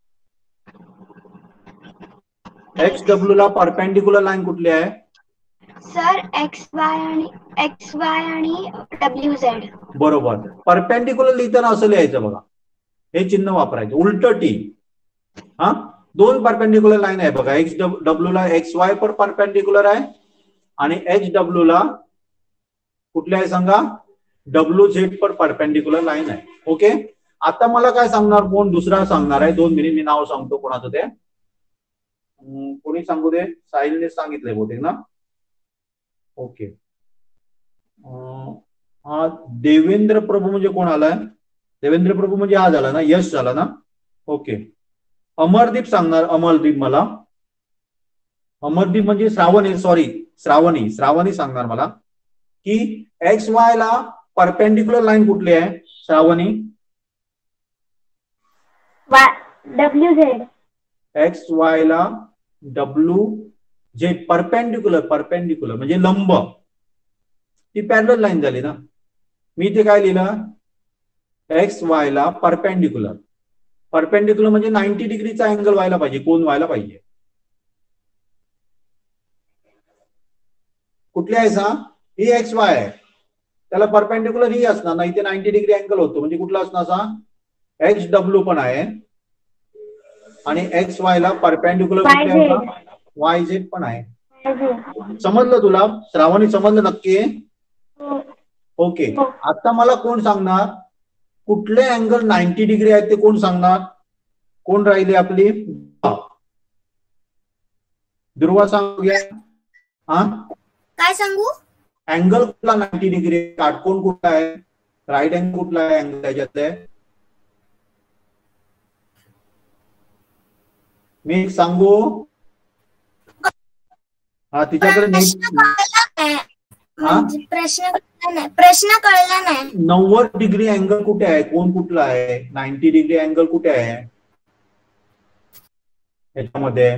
XW ला परपेंडिक्युलर लाईन कुठली आहे? सर XY आणि WZ. बरोबर. परपेंडिक्युलर लिहिताना असं लिहायचं बघा, हे चिन्ह वापरायचं, उलट टी. हा, दोन परपेंडिक्युलर लाईन आहे बघा. XW ला XY पर परपेंडिक्युलर आहे आणि XW ला कुठले आहे सांगा? WZ पर परपेंडिक्युलर लाईन आहे. ओके. आता मला काय सांगणार? कोण दुसरा सांगणार आहे? 2 मिनिट, मी नाव सांगतो कोणाचं ते. कोणी सांगू दे? साहिलने सांगितलंय बहुतेक ना. ओके. हा, देवेंद्र प्रभू म्हणजे कोण आलाय? देवेंद्र प्रभू म्हणजे हा झाला ना, यश झाला ना. ओके. अमरदीप सांगणार. अमरदीप मला, अमरदीप म्हणजे श्रावणी सांगणार मला की XY ला परपेंडिक्युलर लाईन कुठली आहे? श्रावणी. WZ. XY ला WZ परपेंडिक्युलर म्हणजे लंब, ती पॅरलल लाईन झाली ना. मी ते काय लिहिलं? XY ला परपेंडिक्युलर म्हणजे 90 डिग्रीचा अँगल व्हायला पाहिजे, कोण व्हायला पाहिजे. कुठली आहे सा? ही XY आहे, त्याला परपेंडिक्युलर ही असणार ना, इथे 90 डिग्री अँगल होतो, म्हणजे कुठला असणार सा? XW पण आहे आणि XY ला परपेंडिक्युलर YZ पण आहे. समजलं तुला? श्रावणी समजलं नक्की? ओके. आता मला कोण सांगणार कुठले अँगल 90 डिग्री आहेत? ते कोण सांगणार? कोण राहिली आपली? दुर्वा सांगूया. हा, काय सांगू? अँगल कुठला 90 डिग्री? काटकोन कुठला आहे? राईट अँगल कुठला आहे अँगल त्याच्यातले? मी सांगू? हा, तिच्याकडे प्रश्न कळला नाही. 90 डिग्री अँगल कुठे आहे? कोण कुठला आहे? 90 डिग्री अँगल कुठे आहे याच्यामध्ये?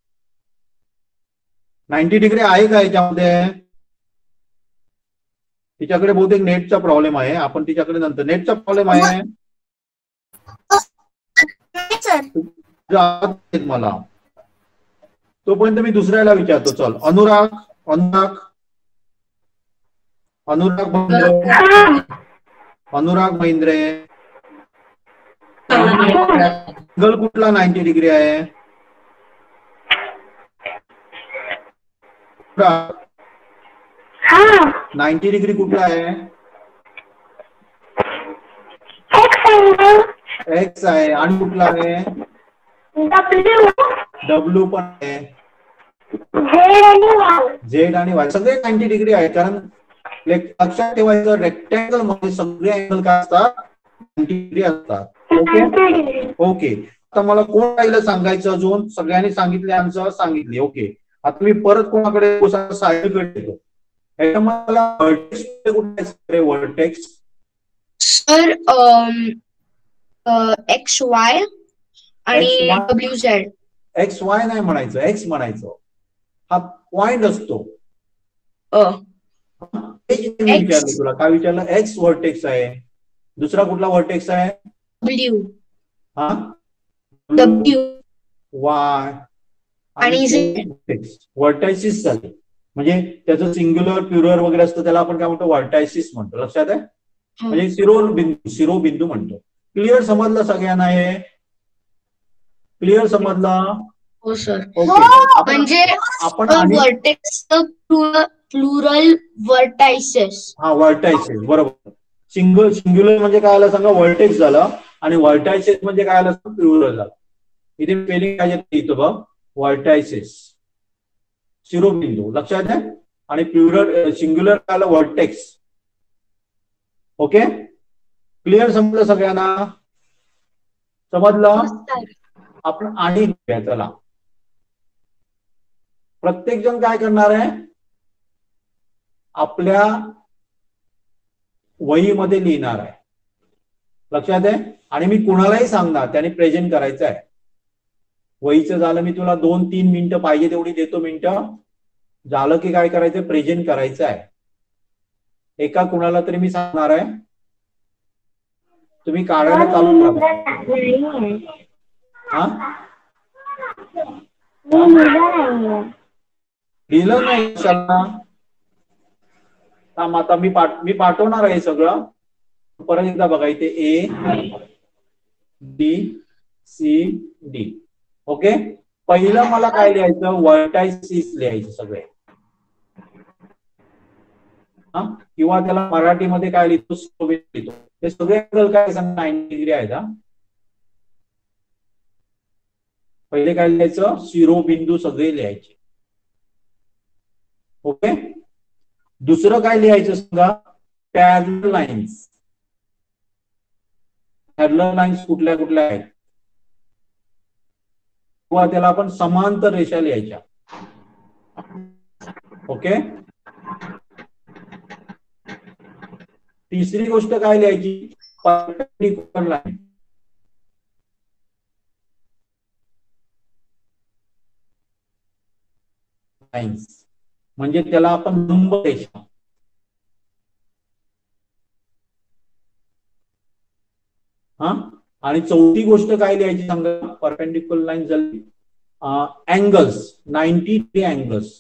90 डिग्री आहे का याच्यामध्ये? तिच्याकडे बहुतेक नेटचा प्रॉब्लेम आहे, आपण तिच्याकडे नंतर. नेटचा प्रॉब्लेम आहे मला, तोपर्यंत मी दुसऱ्याला विचारतो. चल, अनुराग महिंद्रे, अँगल कुठला 90 डिग्री आहे? 90 डिग्री कुठला आहे? X आहे. आणि कुठला आहे? W पण आहे. Z आणि Y सगळे 90 डिग्री आहे, कारण लक्षात ठेवायचं रेक्टँगल मध्ये सगळे अँगल काय असतात? 90 डिग्री असतात. ओके. आता मला कोण राहिलं सांगायचं? अजून सगळ्यांनी सांगितले, आन्सर सांगितले. ओके. आता मी परत कोणाकडे? साहिलकडे येतो. मला वर्टेक्स सर XY आणि WZ. XY नाही म्हणायचं, X म्हणायचं. हा पॉइंट असतो. विचारलं तुला, काय विचारलं? एक्स व्हर्टेक्स आहे. दुसरा कुठला व्हर्टेक्स आहे? डब्ल्यू. हा, डब्ल्यू वाय आणि व्हर्टायसिस झाले. म्हणजे त्याचं सिंग्युलर प्युरर वगैरे असतं, त्याला आपण काय म्हणतो? व्हर्टायसिस म्हणतो. लक्षात आहे? म्हणजे शिरोबिंदू म्हणतो. क्लिअर समजलं सगळ्यांना? हे क्लिअर समजलं? हो सर. ओके. म्हणजे आपण व्हर्टेक्स प्लुरल व्हर्टायसिस. हा, व्हर्टायसिस बरोबर. सिंग्युलर म्हणजे काय आलं सांगा? व्हर्टेक्स झालं. आणि व्हर्टायसिस म्हणजे काय आलं सांगा? प्लुरल झालं. इथे स्पेलिंग काय येतं बघ, व्हर्टायसिस, शिरोबिंदू. लक्षात आहे? आणि प्लुरल सिंग्युलर काय आलं? व्हर्टेक्स. ओके, क्लिअर समजलं सगळ्यांना? समजलं? आपण आणि चला, प्रत्येक जण काय करणार आहे? आपल्या वहीमध्ये लिहिणार आहे. लक्षात आहे? आणि मी कुणालाही सांगणार, त्याने प्रेझेंट करायचं आहे. वहीचं झालं, मी तुला 2-3 मिनिटं पाहिजे तेवढी देतो. मिनिटं झालं की काय करायचं? प्रेझेंट करायचं आहे. एका कुणाला तरी मी सांगणार आहे, तुम्ही काढायला चालू करा. हा, लिहिलं नाही कशाला? आता मी पाठवणार आहे सगळं. परत एकदा बघा, इथे A B C D. Okay, पहिलं मला काय लिहायचं? व्हर्टायसिस लिहायचं सगळे. हा, किंवा त्याला मराठीमध्ये काय लिहितो? शिरोबिंदू लिहितो. हे सगळे अँगल काय सांग? 90 डिग्री आहेत. हा, पहिले काय लिहायचं? शिरोबिंदू सगळे लिहायचे. ओके, दुसरं काय लिहायचं सांगा? Parallel lines. पॅरलल लाईन्स कुठल्या कुठल्या आहेत? किंवा त्याला आपण समांतर रेषा लिहायच्या. ओके, तिसरी गोष्ट काय लिहायची? Perpendicular line. लाईन्स म्हणजे त्याला आपण लंब रेषा. हा, आणि चौथी गोष्ट काय लिहायची सांगा? परपेंडिक्युलर लाईन झाली अँगल्स, 90 डिग्री अँगल्स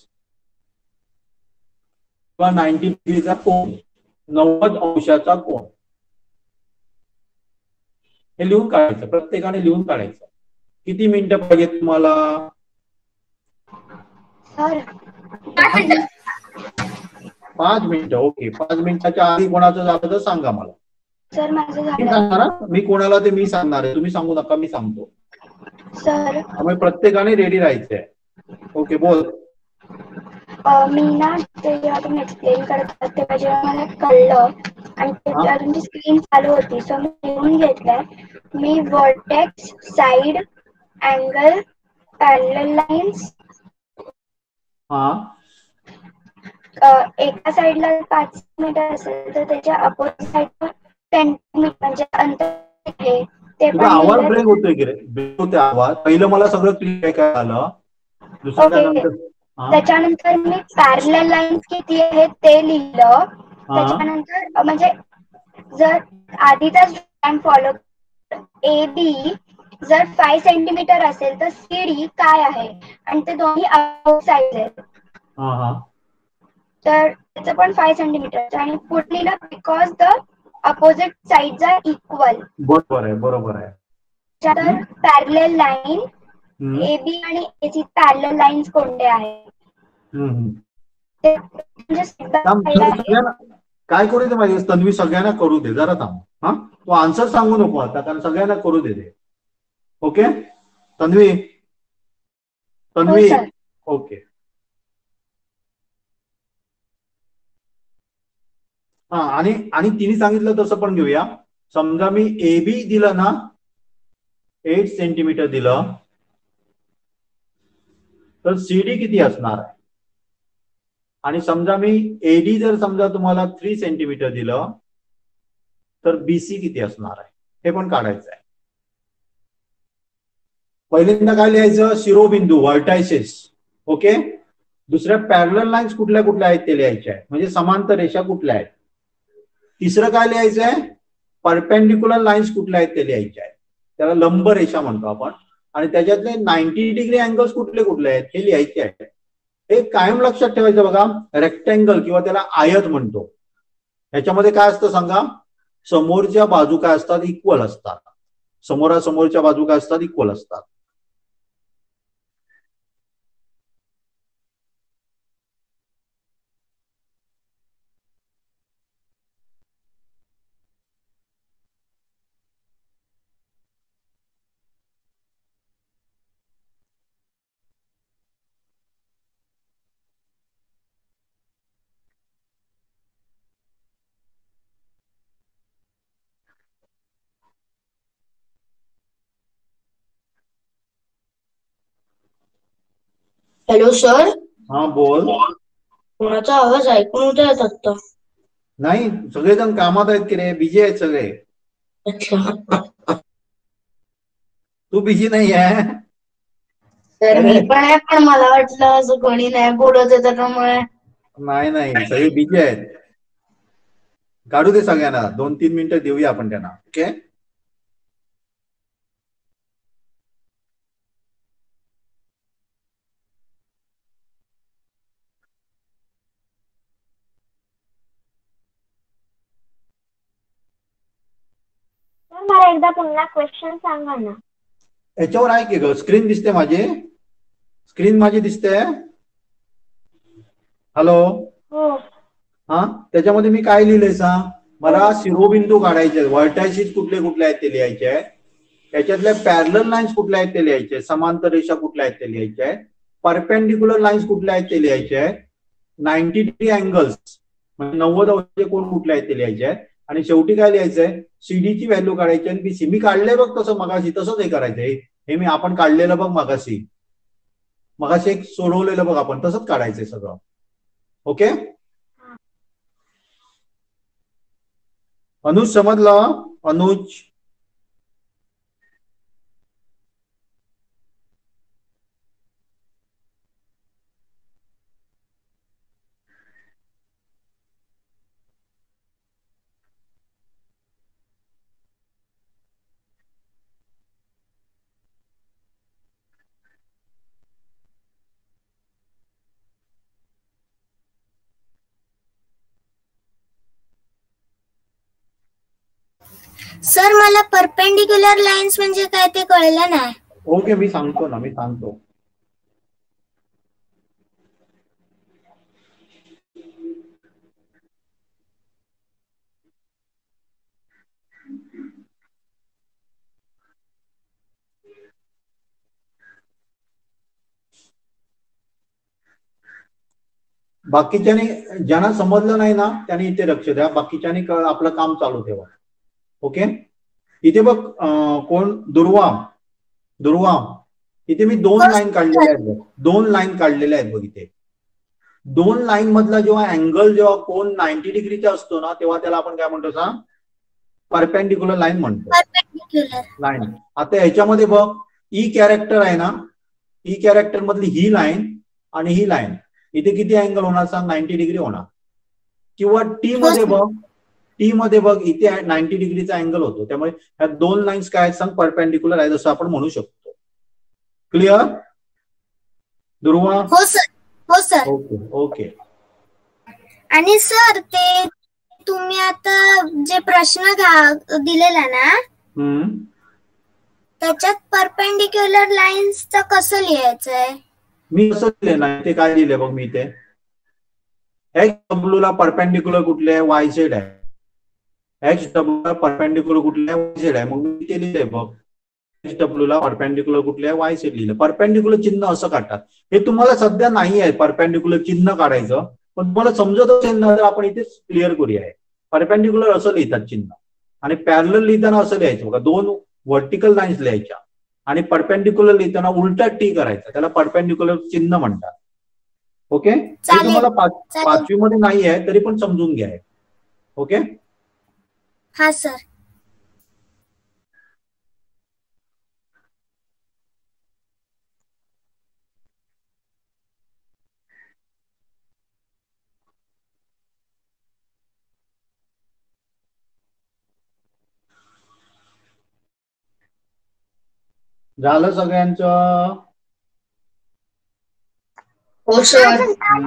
किंवा 90 डिग्रीचा कोन, 90 अंशाचा कोन. हे लिहून काढायचं, प्रत्येकाने लिहून काढायचं. किती मिनिटं पाहिजे तुम्हाला? 5 मिनिटं. ओके, 5 मिनिटाच्या आधी कोणाचं झालं तर सांगा मला. सर माझं मी झालं. सांगणार, मी कोणाला ते मी सांगणार आहे, तुम्ही सांगू नका, मी सांगतो. सर त्यामुळे प्रत्येकाने रेडी राहायचंय. ओके, बोल. मी ना ते जेव्हा तुम्ही एक्सप्लेन करत होता तेव्हा जेव्हा मला कळलं आणि त्याच्यावर तुमची स्क्रीन चालू होती, सो मी लिहून घेतलंय. मी vertex, side, angle, parallel lines. हा, एका साइडला 5 मीटर असेल तर त्याच्या अपोजिट साइडला 10 मीटर म्हणजे अंतर आहे ते पण. आवाज ब्रेक होतोय की रे? ब्रेक होते आवाज. पहिलं मला सगळं क्लिअर काय आलं. त्याच्यानंतर मी पॅरलल लाईन्स किती आहेत ते लिहिलं. त्याच्यानंतर म्हणजे जर आधीचा फॉलो ए बी जर 5 सेंटीमीटर असेल तर सी डी काय आहे, आणि ते दोन्ही अपोजिट साइड आहेत. तर त्याचं पण 5 सेंटीमीटर आणि पुढे लिहिलं because the opposite sides are equal. बरोबर आहे, बरोबर आहे. तर पॅरलल लाईन ए बी आणि ए सी पॅरलल लाईन्स कोणते आहेत? काय करू दे माझी तन्वी, सगळ्यांना करू दे जरा थांब. हा, तू आन्सर सांगू नको आता, कारण सगळ्यांना करू दे. Okay Tanvi, okay. हा, आणि तिने सांगितलं तसं पण घेऊया. समजा मी ए बी दिलं ना, 8 सेंटीमीटर दिलं, तर सीडी किती असणार आहे? आणि समजा मी एडी जर समजा तुम्हाला 3 सेंटीमीटर दिलं तर बीसी किती असणार आहे हे पण काढायचं आहे. पहिल्यांदा काय लिहायचं? शिरोबिंदू, व्हर्टायसिस. ओके, दुसऱ्या पॅरलल लाईन्स कुठल्या कुठल्या आहेत ते लिहायच्या आहेत, म्हणजे समांतर रेषा कुठल्या आहेत. तिसरं काय लिहायचं आहे, परपेंडिक्युलर लाईन्स कुठल्या आहेत ते लिहायच्या आहेत, त्याला लंब रेषा म्हणतो आपण. आणि त्याच्यातले 90 डिग्री अँगल्स कुठले कुठले आहेत हे लिहायचे आहेत. हे कायम लक्षात ठेवायचं बघा. रेक्टँगल किंवा त्याला आयत म्हणतो. ह्याच्यामध्ये काय असतं सांगा, समोरच्या बाजू काय असतात, इक्वल असतात. समोरासमोरच्या बाजू काय असतात, इक्वल असतात. Hello sir. हा बोल. कोणाचा आवाज ऐकून होता येत आता? नाही, सगळेजण कामात आहेत की रे, बिझी आहेत सगळे. अच्छा. तू बिझी नाही आहे? तर मी पण आहे, पण मला वाटलं असं कोणी नाही बोलत आहे त्याच्यामुळे. नाही नाही, सगळे बिझी आहेत. काढू दे सगळ्यांना, 2-3 मिनिटं देऊया आपण त्यांना. ओके. तर मला एकदा पुन्हा क्वेश्चन सांगा ना. याच्यावर आहे की ग, स्क्रीन दिसते माझी, स्क्रीन माझी दिसते. हॅलो. हो. हा, त्याच्यामध्ये मी काय लिहिलंय सांग. मला शिरोबिंदू काढायचे, व्हर्टायसिस कुठले कुठले आहेत ते लिहायचे आहेत. त्याच्यातल्या पॅरलल लाईन्स कुठल्या आहेत ते लिहायचे आहेत, समांतर रेषा कुठल्या आहेत ते लिहायचे आहेत. परपेंडिक्युलर लाईन्स कुठल्या आहेत ते लिहायचे आहेत. 90 डिग्री अँगल्स म्हणजे 90 अंश कोण कुठले आहेत ते लिहायचे आहेत. आणि शेवटी काय लिहायचंय, सीडीची व्हॅल्यू काढायची आणि बीसी. मी काढलंय बघ तसं मगाशी, तसंच हे करायचंय. हे मी आपण काढलेलं बघ मगाशी एक सोडवलेलं बघ आपण, तसंच काढायचंय सगळं. ओके. अनुज समजलं? अनुज. सर मला परपेंडिक्युलर लाईन्स म्हणजे काय ते कळलं नाही. ओके, मी सांगतो ना, मी सांगतो. बाकीच्यानी ज्यांना समजलं नाही ना त्यांनी इथे लक्ष द्या, बाकीच्यानी आपलं काम चालू ठेवा. ओके. इथे बघ कोण, दुर्वा इथे मी 2 लाईन काढलेल्या आहेत बघ, 2 लाईन काढलेल्या आहेत बघ इथे. 2 लाईन मधला जेव्हा अँगल, जेव्हा कोण 90 डिग्रीचा असतो ना, तेव्हा त्याला आपण काय म्हणतो सांग, परपेंडिक्युलर लाईन म्हणतो. Perpendicular line. आता ह्याच्यामध्ये बघ, ई कॅरेक्टर आहे ना, ई कॅरेक्टर मधली ही लाईन आणि ही लाईन, इथे किती अँगल होणार सांग, 90 डिग्री होणार. किंवा टी मध्ये बघ, टी मध्ये बघ इथे 90 डिग्रीचा अँगल होतो. त्यामुळे ह्या 2 लाईन्स काय सांग, परपेंडिक्युलर आहे जसं आपण म्हणू शकतो. क्लिअर दुर्वा? हो सर. हो सर. Okay okay. आणि सर ते तुम्ही आता जे प्रश्न दिलेला ना, त्याच्यात परपेंडिक्युलर लाईन्सचं कसं लिहायचंय? मी कसं लिहिलंय ना, ते काय लिहिलंय बघ मी इथे, एक्स डब्ल्यू ला परपेंडिक्युलर कुठले आहे, वाय झेड आहे. एक्स डब्ल्यू ला परपेंडिक्युलर कुठले आहे, वाय झेड आहे. मग मी ते लिहिलंय बघ, एक्स डब्ल्यू ला परपेंडिक्युलर कुठले आहे, वाय झेड लिहिलं. परपेंडिक्युलर चिन्ह असं काढतात. हे तुम्हाला सध्या नाही आहे परपेंडिक्युलर चिन्ह काढायचं, पण तुम्हाला समजत असेल ना तर आपण इथे क्लिअर करूया. परपेंडिक्युलर असं लिहितात चिन्ह, आणि पॅरलल लिहिताना असं लिहायचं बघा, 2 व्हर्टिकल लाईन्स लिहायच्या आणि परपेंडिक्युलर लिहिताना उलटा टी करायचा, त्याला परपेंडिक्युलर चिन्ह म्हणतात. ओके. हे तुम्हाला 5वी मध्ये नाही आहे तरी पण समजून घ्या. ओके. हा सर. झालं सगळ्यांचं? हो सर.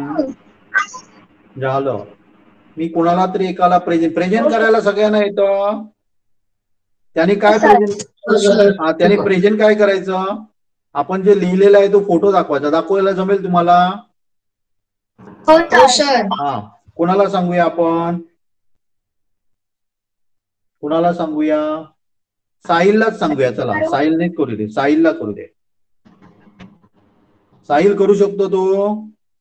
झालं. मी कुणाला तरी एकाला प्रेझेंट करायला सगळ्यांना येतं. त्याने काय त्याने प्रेझेंट काय करायचं? आपण जे लिहिलेलं आहे तो फोटो दाखवायचा. दाखवायला जमेल तुम्हाला? हो सर. हा, कोणाला सांगूया आपण? कुणाला सांगूया? साहिललाच सांगूया. चला, साहिलने करू दे. साहिलला करू दे. साहिल करू शकतो तो?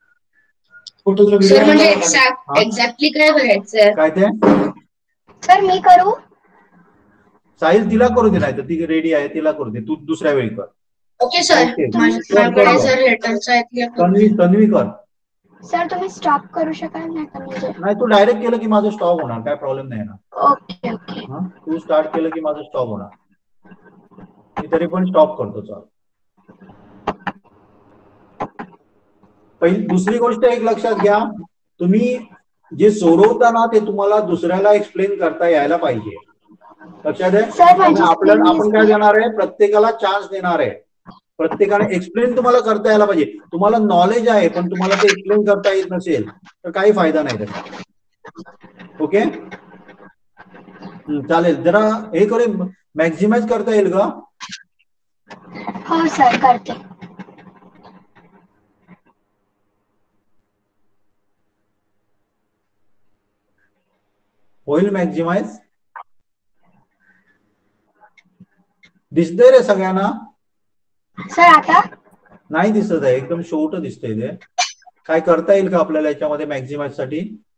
सर म्हणजे एक्झॅक्टली काय करायचं? काय ते? सर मी करू? साहिल तिला करू दे, नाही तर ती रेडी आहे तिला करू दे. तू दुसऱ्या वेळी कर. Okay sir. माझ्याकडे सर लेटरचा आहे. तन्वी कर. सर तुम्ही स्टॉप करू शकाल नाही, तू डायरेक्ट केलं की माझं स्टॉप होणार. काय प्रॉब्लेम नाही ना. Okay okay. तू स्टार्ट केलं की माझं स्टॉप होणार. मी तरी पण स्टॉप करतो. चाल. पहिली दुसरी गोष्ट एक लक्षात घ्या, तुम्ही जे सोडवता ना ते तुम्हाला दुसऱ्याला एक्सप्लेन करता यायला पाहिजे. लक्षात आहे? आपण काय देणार आहे? प्रत्येकाला चान्स देणार आहे. प्रत्येकाने एक्सप्लेन तुम्हाला करता यायला पाहिजे. तुम्हाला नॉलेज आहे पण तुम्हाला ते एक्सप्लेन करता येत नसेल तर काही फायदा नाही त्याचा. ओके, चालेल. जरा हे करू, मॅक्झिमाइज करता येईल का? हो सर, करते. होईल मॅक्झिमाइज? दिसतंय रे सगळ्यांना? सर आता नाही दिसत आहे, एकदम शॉर्ट दिसतंय ते. काय करता येईल का आपल्याला याच्यामध्ये मॅक्झिमाइज साठी?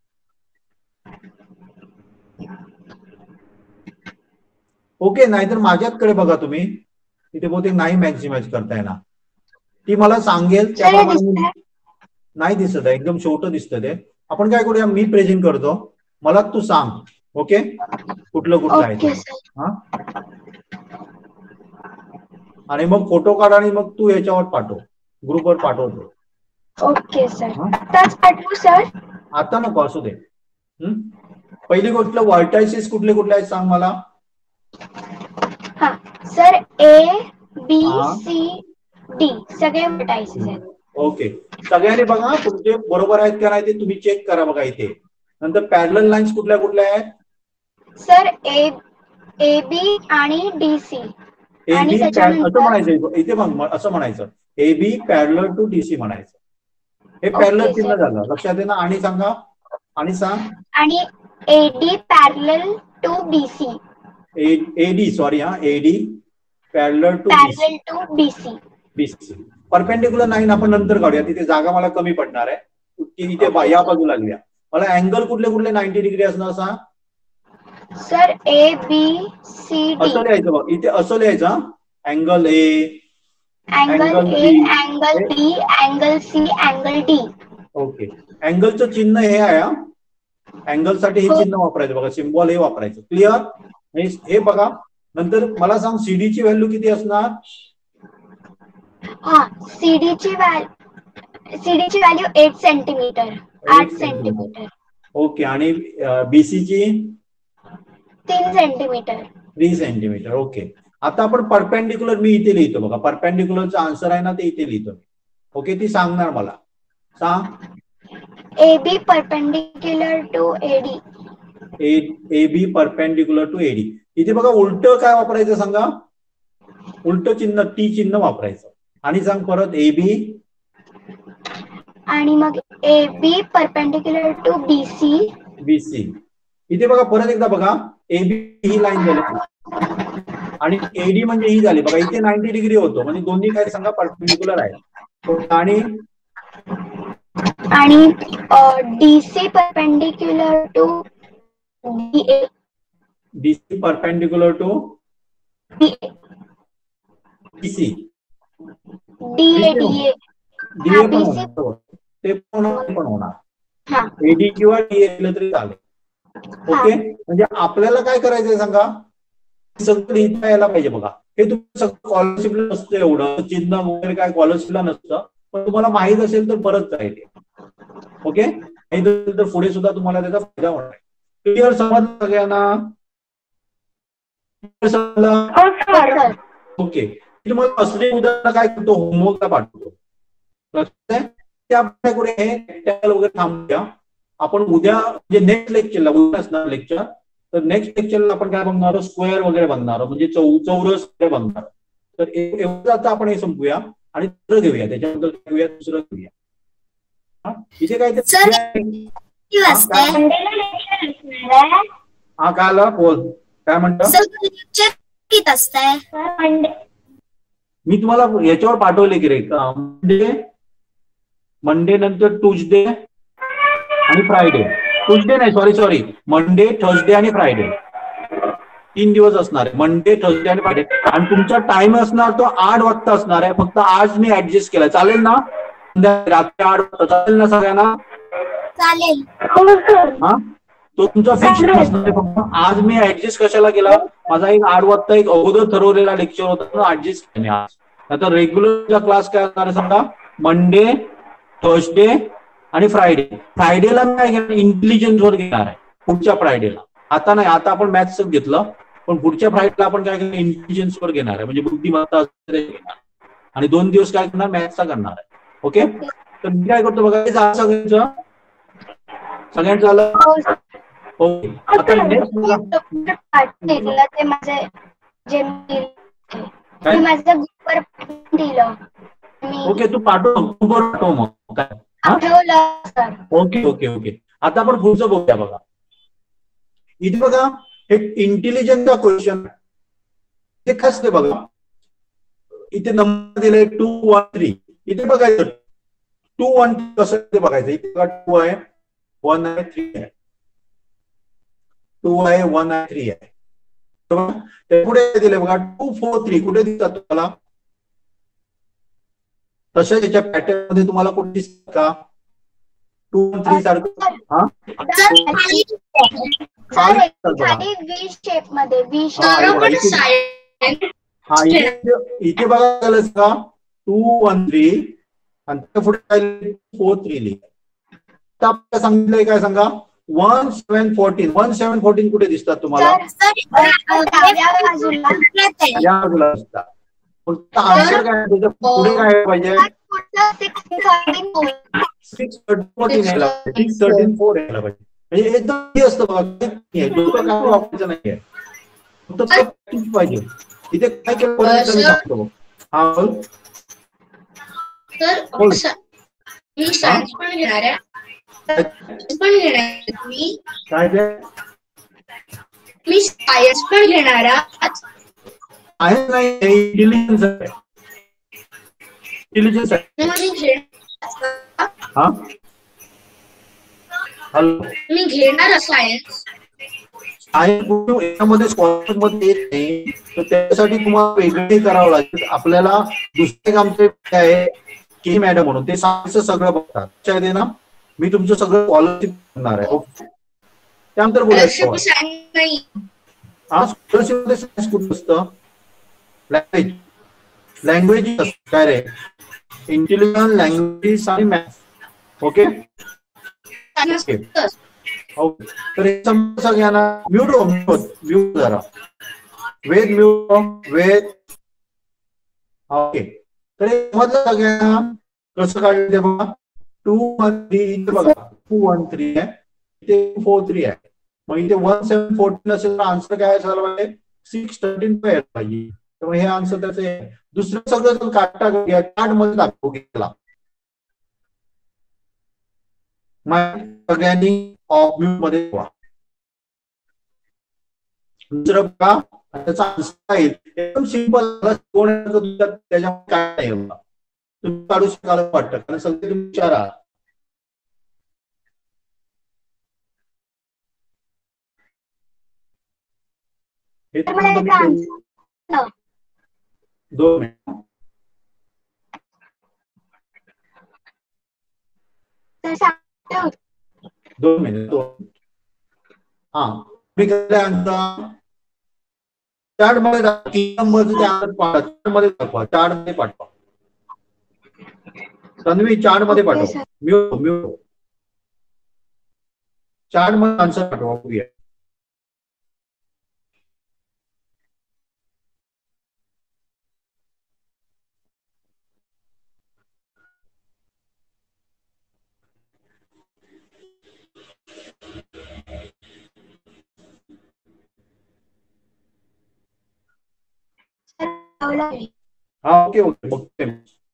ओके, नाहीतर माझ्याकडे बघा तुम्ही, तिथे बहुतेक नाही मॅक्झिमाइज करता येणार. ती मला सांगेल त्याप्रमाणे. नाही दिसत आहे, एकदम शॉर्ट दिसतं ते. आपण काय करूया, मी प्रेझेंट करतो, मला तू सांग. ओके, कुठलं कुठलं आहे ते. हा, आणि मग फोटो काढ आणि मग तू याच्यावर पाठव, ग्रुपवर पाठवतो. Okay sir. आताच पाठवू सर? आता नको, असू दे. पहिली गोष्ट, व्हर्टायसिस कुठले कुठले आहेत सांग मला. हा sir, A B C D सगळे व्हर्टायसिस आहेत. ओके, सगळ्यांनी बघा तुमचे बरोबर आहेत का नाही ते तुम्ही चेक करा बघा इथे. नंतर पॅरलल लाईन्स कुठल्या कुठल्या आहेत? सर ए बी आणि डी सी. AB असं म्हणायचं इथे, मग असं म्हणायचं AB पॅरलल टू DC म्हणायचं. हे पॅरलल चिन्ह झालं, लक्षात आहे ना? आणि सांगा, आणि सांग. आणि AD parallel to BC. AD sorry, AD parallel to BC. BC. Perpendicular line आपण नंतर काढूया, तिथे जागा मला कमी पडणार आहे. इथे या बाजूला लिहा. मला अँगल कुठले कुठले 90 डिग्री असणार सांग. सर ABCD असं लिहायचं बघ, इथे असं लिहायचं, angle A, angle A, angle B, angle C, angle D. Okay, अँगलचं चिन्ह हे आहे. अँगल साठी हे चिन्ह वापरायचं बघा, सिम्बॉल हे वापरायचं. क्लिअर? हे बघा. नंतर मला सांग, CD ची व्हॅल्यू किती असणार? हा, CD ची व्हॅल्यू 8 सेंटीमीटर. 8 सेंटीमीटर. ओके, आणि BC ची 3 सेंटीमीटर. 3 सेंटीमीटर. ओके, आता आपण परपेंडिक्युलर मी इथे लिहितो बघा, परपेंडिक्युलरचा आन्सर आहे ना ते इथे लिहितो. ओके, ती सांगणार मला. सांग. AB perpendicular to AD. AB perpendicular to AD. इथे बघा उलट काय वापरायचं सांगा, उलट चिन्ह, T चिन्ह वापरायचं. आणि सांग परत, AB आणि मग AB परपेंडिक्युलर टू BC. इथे बघा परत एकदा बघा, AB ही लाईन झाली आणि AD म्हणजे ही झाली बघा. इथे 90 डिग्री होतो, म्हणजे दोन्ही काय सांगा परपेंडिक्युलर आहे. आणि DC perpendicular to DA. DC perpendicular to DC. DA ते पण होणार. AD किंवा DA केलं तरी चालेल. ओके, म्हणजे आपल्याला काय करायचंय सांगा, सगळं लिहिता यायला पाहिजे बघा. हे तुम्ही सगळं स्कॉलरशिपला नसतं, एवढं चिन्ह वगैरे काय स्कॉलरशिपला नसतं, पण तुम्हाला माहित असेल तर बरंच आहे ते. ओके, तर पुढे सुद्धा तुम्हाला त्याचा फायदा होणार आहे. क्लिअर? समजलं सगळ्यांना? ओके, तुम्हाला असले उदाहरण काय करतो, होमवर्कला पाठवतो. त्या वगैरे थांबूया. आपण उद्या म्हणजे नेक्स्ट लेक्चरला, उद्या असणार लेक्चर, तर नेक्स्ट लेक्चरला आपण काय बघणार, स्क्वेअर वगैरे बघणार, म्हणजे चौरस वगैरे बघणार. तर एवढं आता आपण हे संपूया आणि दुसरं घेऊया, त्याच्यानंतर घेऊया दुसरं घेऊया. इथे काय हा काय आला बोल, काय म्हणतो मी तुम्हाला याच्यावर पाठवले की रे, मंडे नंतर ट्यूजडे आणि फ्रायडे. ट्यूजडे नाही, सॉरी मंडे, थर्सडे आणि फ्रायडे 3 दिवस असणार आहे. मंडे, थर्सडे आणि फ्रायडे. आणि तुमचा टाइम असणार तो 8 वाजता असणार आहे. फक्त आज मी ऍडजस्ट केला, चालेल ना? रात्री 8 वाजता चालेल ना सगळ्यांना? चालेल. हा, तो तुमचा फिक्स असणार आहे. फक्त आज मी ऍडजस्ट कशाला केला, माझा एक 8 वाजता एक अगोदर ठरवलेला लेक्चर होता, ऍडजस्ट केला आज. आता रेग्युलरचा क्लास काय असणार आहे समजा, मंडे, थर्सडे आणि फ्रायडे. फ्रायडेला मी काय घेणार, इंटेलिजन्स वर घेणार आहे पुढच्या फ्रायडेला. आता नाही, आता आपण मॅथ्सच घेतलं, पण पुढच्या फ्रायडेला आपण काय घेणार, इंटेलिजन्स वर घेणार आहे, म्हणजे बुद्धिमत्ता घेणार. आणि 2 दिवस काय करणार, मॅथ्सचा करणार आहे. ओके, तर मी काय करतो बघा, सगळ्यांचं आलं. ओके, आता नेक्स्ट ओके, तू पाठव मग काय. ओके ओके ओके, आता आपण पुढचं बघूया. बघा इथे बघा, एक इंटेलिजन्सचा क्वेश्चन, ते काय असते बघा. इथे नंबर दिले 2, 1, 3. इथे बघायचं 2, 1 कसं ते बघायचं. इथे बघा 2 आहे, 1 आहे, 3 आहे. 2 आहे, 1 आहे, 3 आहे. पुढे दिले बघा 2, 4, 3. कुठे दिसतात तुम्हाला? तशा याच्या पॅटर्न मध्ये तुम्हाला कुठे दिसतात का 2, 1, 3 सारखं? हा, इथे बघा का 2, 1, 3 आणि पुढे 4, 3 लिहिलं. आता सांगितलंय काय सांगा, 1, 7, 14. 1, 7, 14 कुठे दिसतात तुम्हाला? या बाजूला दिसतात. आन्सर काय त्याच्या पुढे काय पाहिजे, 6, 13, यायला पाहिजे. 6, 13, 4 यायला पाहिजे. म्हणजे एकदम असतं बघा, डोकं काय वापरायचं नाहीये, फक्त प्रॅक्टिस पाहिजे. इथे काय केलं सांगतो. हा बोल. तर मी सायन्स पण घेणार आहे, काय ते, मी सायन्स पण घेणार आहे नाही, इंटेलिजन्स आहे. इंटेलिजन्स आहे. हा, हॅलो, मी घेणार सायन्स. यामध्ये स्कॉलरशिप मध्ये येत नाही, तर त्यासाठी तुम्हाला वेगळे करावं लागेल. आपल्याला दुसरे आमचे आहे की मॅडम म्हणून, ते सायन्सचं सगळं बघतात. त्याच्यामध्ये ना मी तुमचं सगळं स्कॉलरशिप करणार आहे. ओके, त्यानंतर बोलायचं. हा, स्कॉलरशिप मध्ये सायन्स कुठं असतं, लँग्वेज असतं काय रे, इंटेलिजन्स, लँग्वेज आणि मॅथ्स. ओके ओके, तर हे समजा सगळ्यांना म्यूट जरा, वेद म्यूट, वेद. ओके, तर हे समजलं सगळ्यांना कसं काढलं बघा. 2, 1, 3 इथे बघा 2, 1, 3 आहे, इथे 4, 3 आहे. मग इथे 1, 7, 14 असेल तर आन्सर काय असायला पाहिजे, 6, 13 यायला पाहिजे. त्यामुळे हे आन्सर त्याचं आहे. दुसरं सगळं काटा घ्या, कार्ड मध्ये दाखवू गेला. सगळ्यांनी ऑफ म्यूट मध्ये ठेवा. दुसरं बघा, त्याचा आन्सर येईल एकदम सिंपल. त्याच्यामध्ये काय नाही एवढा, तुम्ही काढू शकाल वाटतं, कारण सगळे तुम्ही विचारा. हे 2 मिनिट. हा, मी काय चार्ट मध्ये दाखवा, चार्ट मध्ये पाठवा. तन्वी चार्ट मध्ये पाठवा, म्यूट चार्ट मध्ये आन्सर पाठवा. बघूया. हा ओके ओके बघतोय.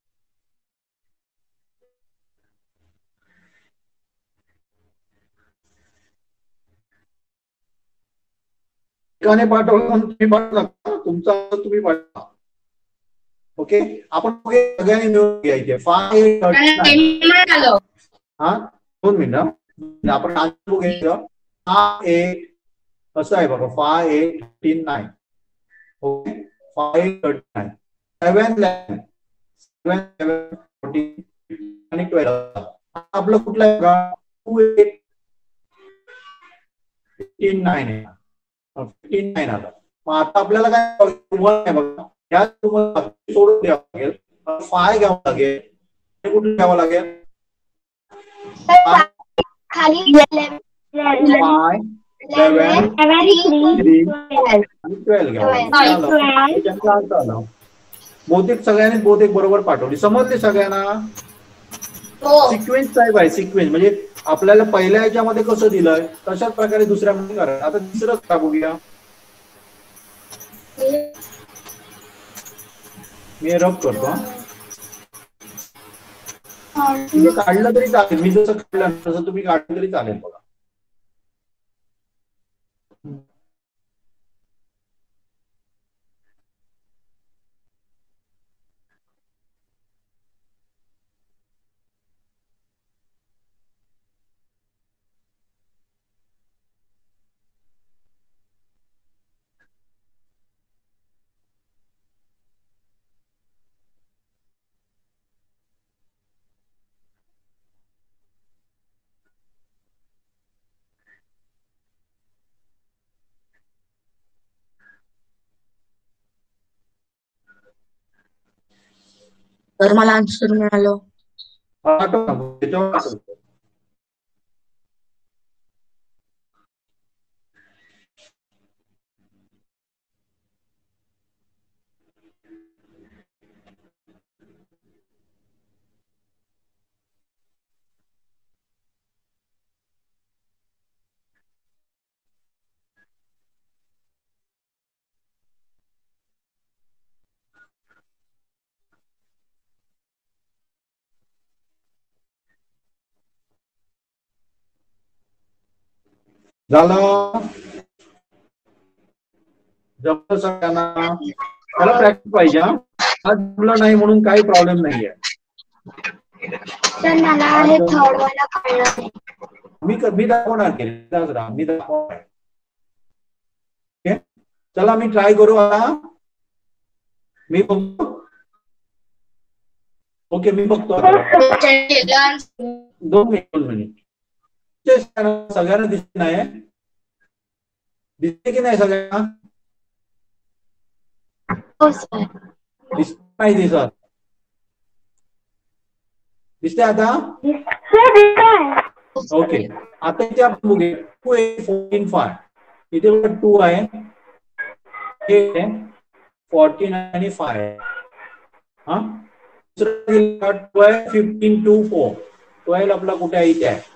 ठिकाणी पाठवलं म्हणून तुम्ही पाठवला तुमचा तुम्ही पाठवा. ओके आपण सगळ्यांनी मिळून घ्या इथे 5 हा 2 मिनिटं आपण घ्यायचं 5 कसं आहे बघा 5 8 3 9 ओके 5 39 7 11 7 11 14 आणि 12 आपलं कुठलं आहे बघा 2 8 15 9 आहे 15 9 आलं. मग आता आपल्याला काय 1 आहे बघा या तुम्हाला सोडून द्यावं लागेल 5 घ्यावं लागेल कुठलं घ्यावं लागेल खाली 5 11 3 12 घ्यावं. बहुतेक सगळ्यांनी बहुतेक बरोबर पाठवली. समजले सगळ्यांना. सिक्वेन्स टाईप आहे सिक्वेन्स म्हणजे आपल्याला पहिल्या ह्याच्यामध्ये कसं दिलंय तशाच प्रकारे दुसऱ्या मध्ये करायचं. आता तिसरं का बघूया. मी रब करतो तुम्ही काढलं तरी चालेल. मी जसं काढलं तसं तुम्ही काढलं तरी चालेल बघा. तर मला आन्सर मिळालं. झालं जमलं सगळ्यांना. मला प्रॅक्टिस पाहिजे आज जमलं नाही म्हणून काही प्रॉब्लेम नाहीये. मी दाखवणार मी दाखवणार. चला मी ट्राय करू आता. मी बघतो. ओके मी बघतो 2 मिनिट. सगळ्यांना दिसत नाही दिसते की नाही सगळ्यांना नाही दिसत दिसते आता. ओके आता इथे आपण बघूया 2 14 5 इथे 2 आहे 14 आणि 5 हा 12 15 2 4 12 आपला कुठे आहे इथे आहे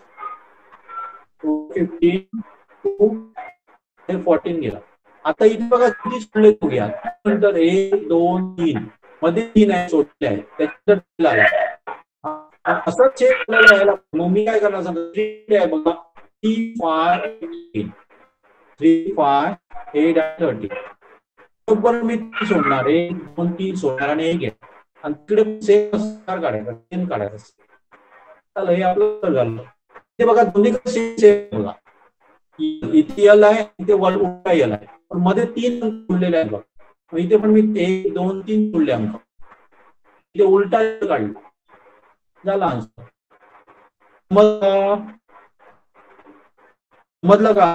15 2 14 गेला. आता इथे बघा किती सोडले बघूया नंतर 1 2 3 मध्ये 3 आहे सोडले आहे त्याच्यात असं चेक करायला. मग मी काय करणार सांगा 3 आहे बघा 3 5 8 3 5 8 30 बरोबर मी 3 सोडणार 1 2 3 सोडणार आणि 1 आणि तिकडे सेम काढायचा 3 काढायचं. चला हे आपलं झालं. ते बघा दोन्ही सेम बघा इथे यल आहे इथे वर उलटा यल आहे पण मध्ये 3 जोडलेले आहेत बघा. इथे पण मी 1 2 3 जोडले अंक इथे उलटा काढला झाला आन्सर. समजलं का.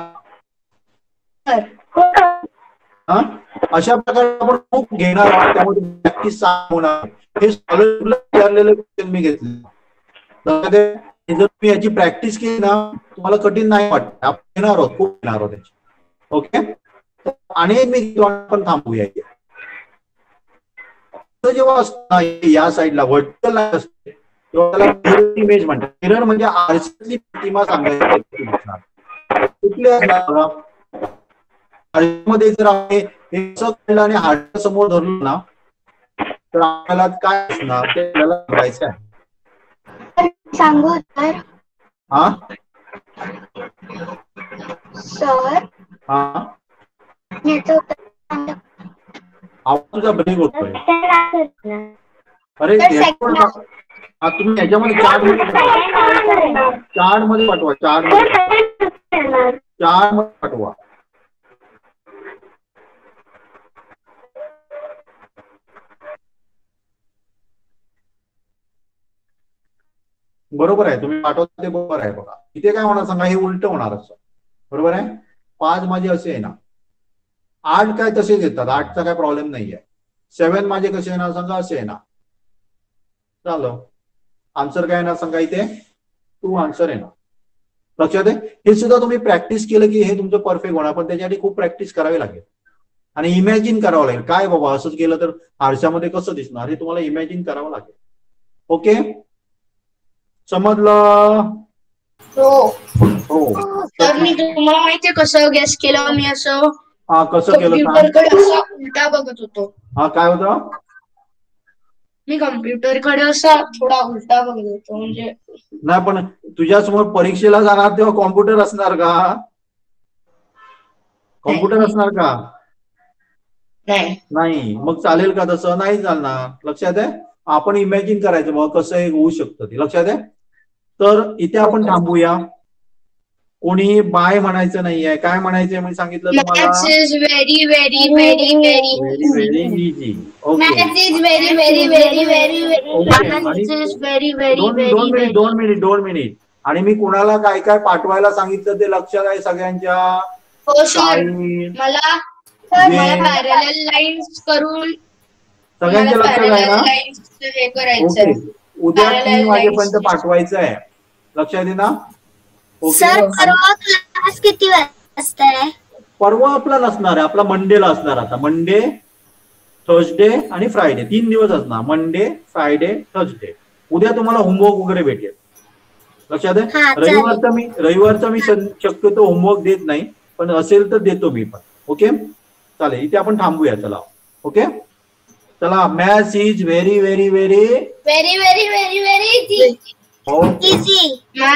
हा अशा प्रकारे आपण खूप घेणार आहोत त्यामध्ये प्रॅक्टिस होणार. हे विचारलेले क्वेश्चन मी घेतले जर तुम्ही याची प्रॅक्टिस केली ना तुम्हाला कठीण नाही वाटत. आपण घेणार आहोत खूप घेणार आहोत त्याची. ओके आणि मी पण थांबूया जेव्हा असतं या साईडला व्हर्टिकल असते तेव्हा त्याला मिरर इमेज म्हणतात. मिरर म्हणजे आरशातली प्रतिमा सांगायची कुठली असणार मध्ये जर आपण हे काढलं आणि हार्ट समोर धरलो ना तर आपल्याला काय असणार ते आपल्याला बघायचं आहे. सांगू तर हा सर हा याचं उत्तर सांगा. आवाज तुझा ब्रेक होतोय. अरे तर second हा तुम्ही याच्यामध्ये चार्ट मध्ये पाठवा. चार्ट मध्ये पाठवा. बरोबर आहे तुम्ही पाठवता ते बरोबर आहे. बघा इथे काय होणार सांगा, हे उलट होणार असं. बरोबर आहे. 5 माझे असे आहे ना, 8 काय तसेच येतात, 8चा काय प्रॉब्लेम नाहीये. 7 माझे कसे येणार सांगा, असे येणार. झालं. आन्सर काय येणार सांगा, इथे 2 आन्सर येणार. लक्षात आहे. हे सुद्धा तुम्ही प्रॅक्टिस केलं की हे तुमचं परफेक्ट होणार, पण त्याच्यासाठी खूप प्रॅक्टिस करावी लागेल आणि इमॅजिन करावं लागेल. काय बाबा असंच केलं तर आरशामध्ये कसं दिसणार हे तुम्हाला इमॅजिन करावं लागेल. ओके समजलं. हो हो तर मी तुम्हाला माहितीये कसं गेस केलं मी असं हा कसं केलं कम्प्युटरकडे असा उलटा बघत होतो. हा काय होतं, मी कम्प्युटरकडे असा थोडा उलटा बघत होतो. म्हणजे नाही पण तुझ्यासमोर परीक्षेला जाणार तेव्हा कॉम्प्युटर असणार का, कॉम्प्युटर असणार का, नाही. मग चालेल का, तसं नाही चालणार. लक्षात आहे. आपण इमॅजिन करायचं मग कसं हे होऊ शकतं ते. लक्षात आहे. तर इथे आपण थांबूया. कोणीही बाय म्हणायचं नाहीये. काय म्हणायचंय मी सांगितलं तुम्हाला, maths is very very very very very easy. Okay maths is very very very very maths is very very very 2 minute. आणि मी कुणाला काय काय पाठवायला सांगितलं ते लक्षात आहे सगळ्यांच्या. हो सर. मला पॅरलल लाईन्स करून सगळ्यांच्या लक्षात आहे ना. हे करायचं. उद्या 3 वाजेपर्यंत पाठवायचं आहे. लक्षात आहे ना. सर परवा क्लास किती वाजता आहे. परवा आपला नसणार आहे, आपला मंडेला असणार. आता मंडे, थर्सडे आणि फ्रायडे 3 दिवस असणार. Monday, Friday, Thursday. उद्या तुम्हाला होमवर्क वगैरे भेटेल. लक्षात आहे. रविवारचा मी शक्यतो होमवर्क देत नाही, पण असेल तर देतो मी पण. ओके चालेल. इथे आपण थांबूया. चला ओके चला. Maths is very very very very very very very easy. Okay easy.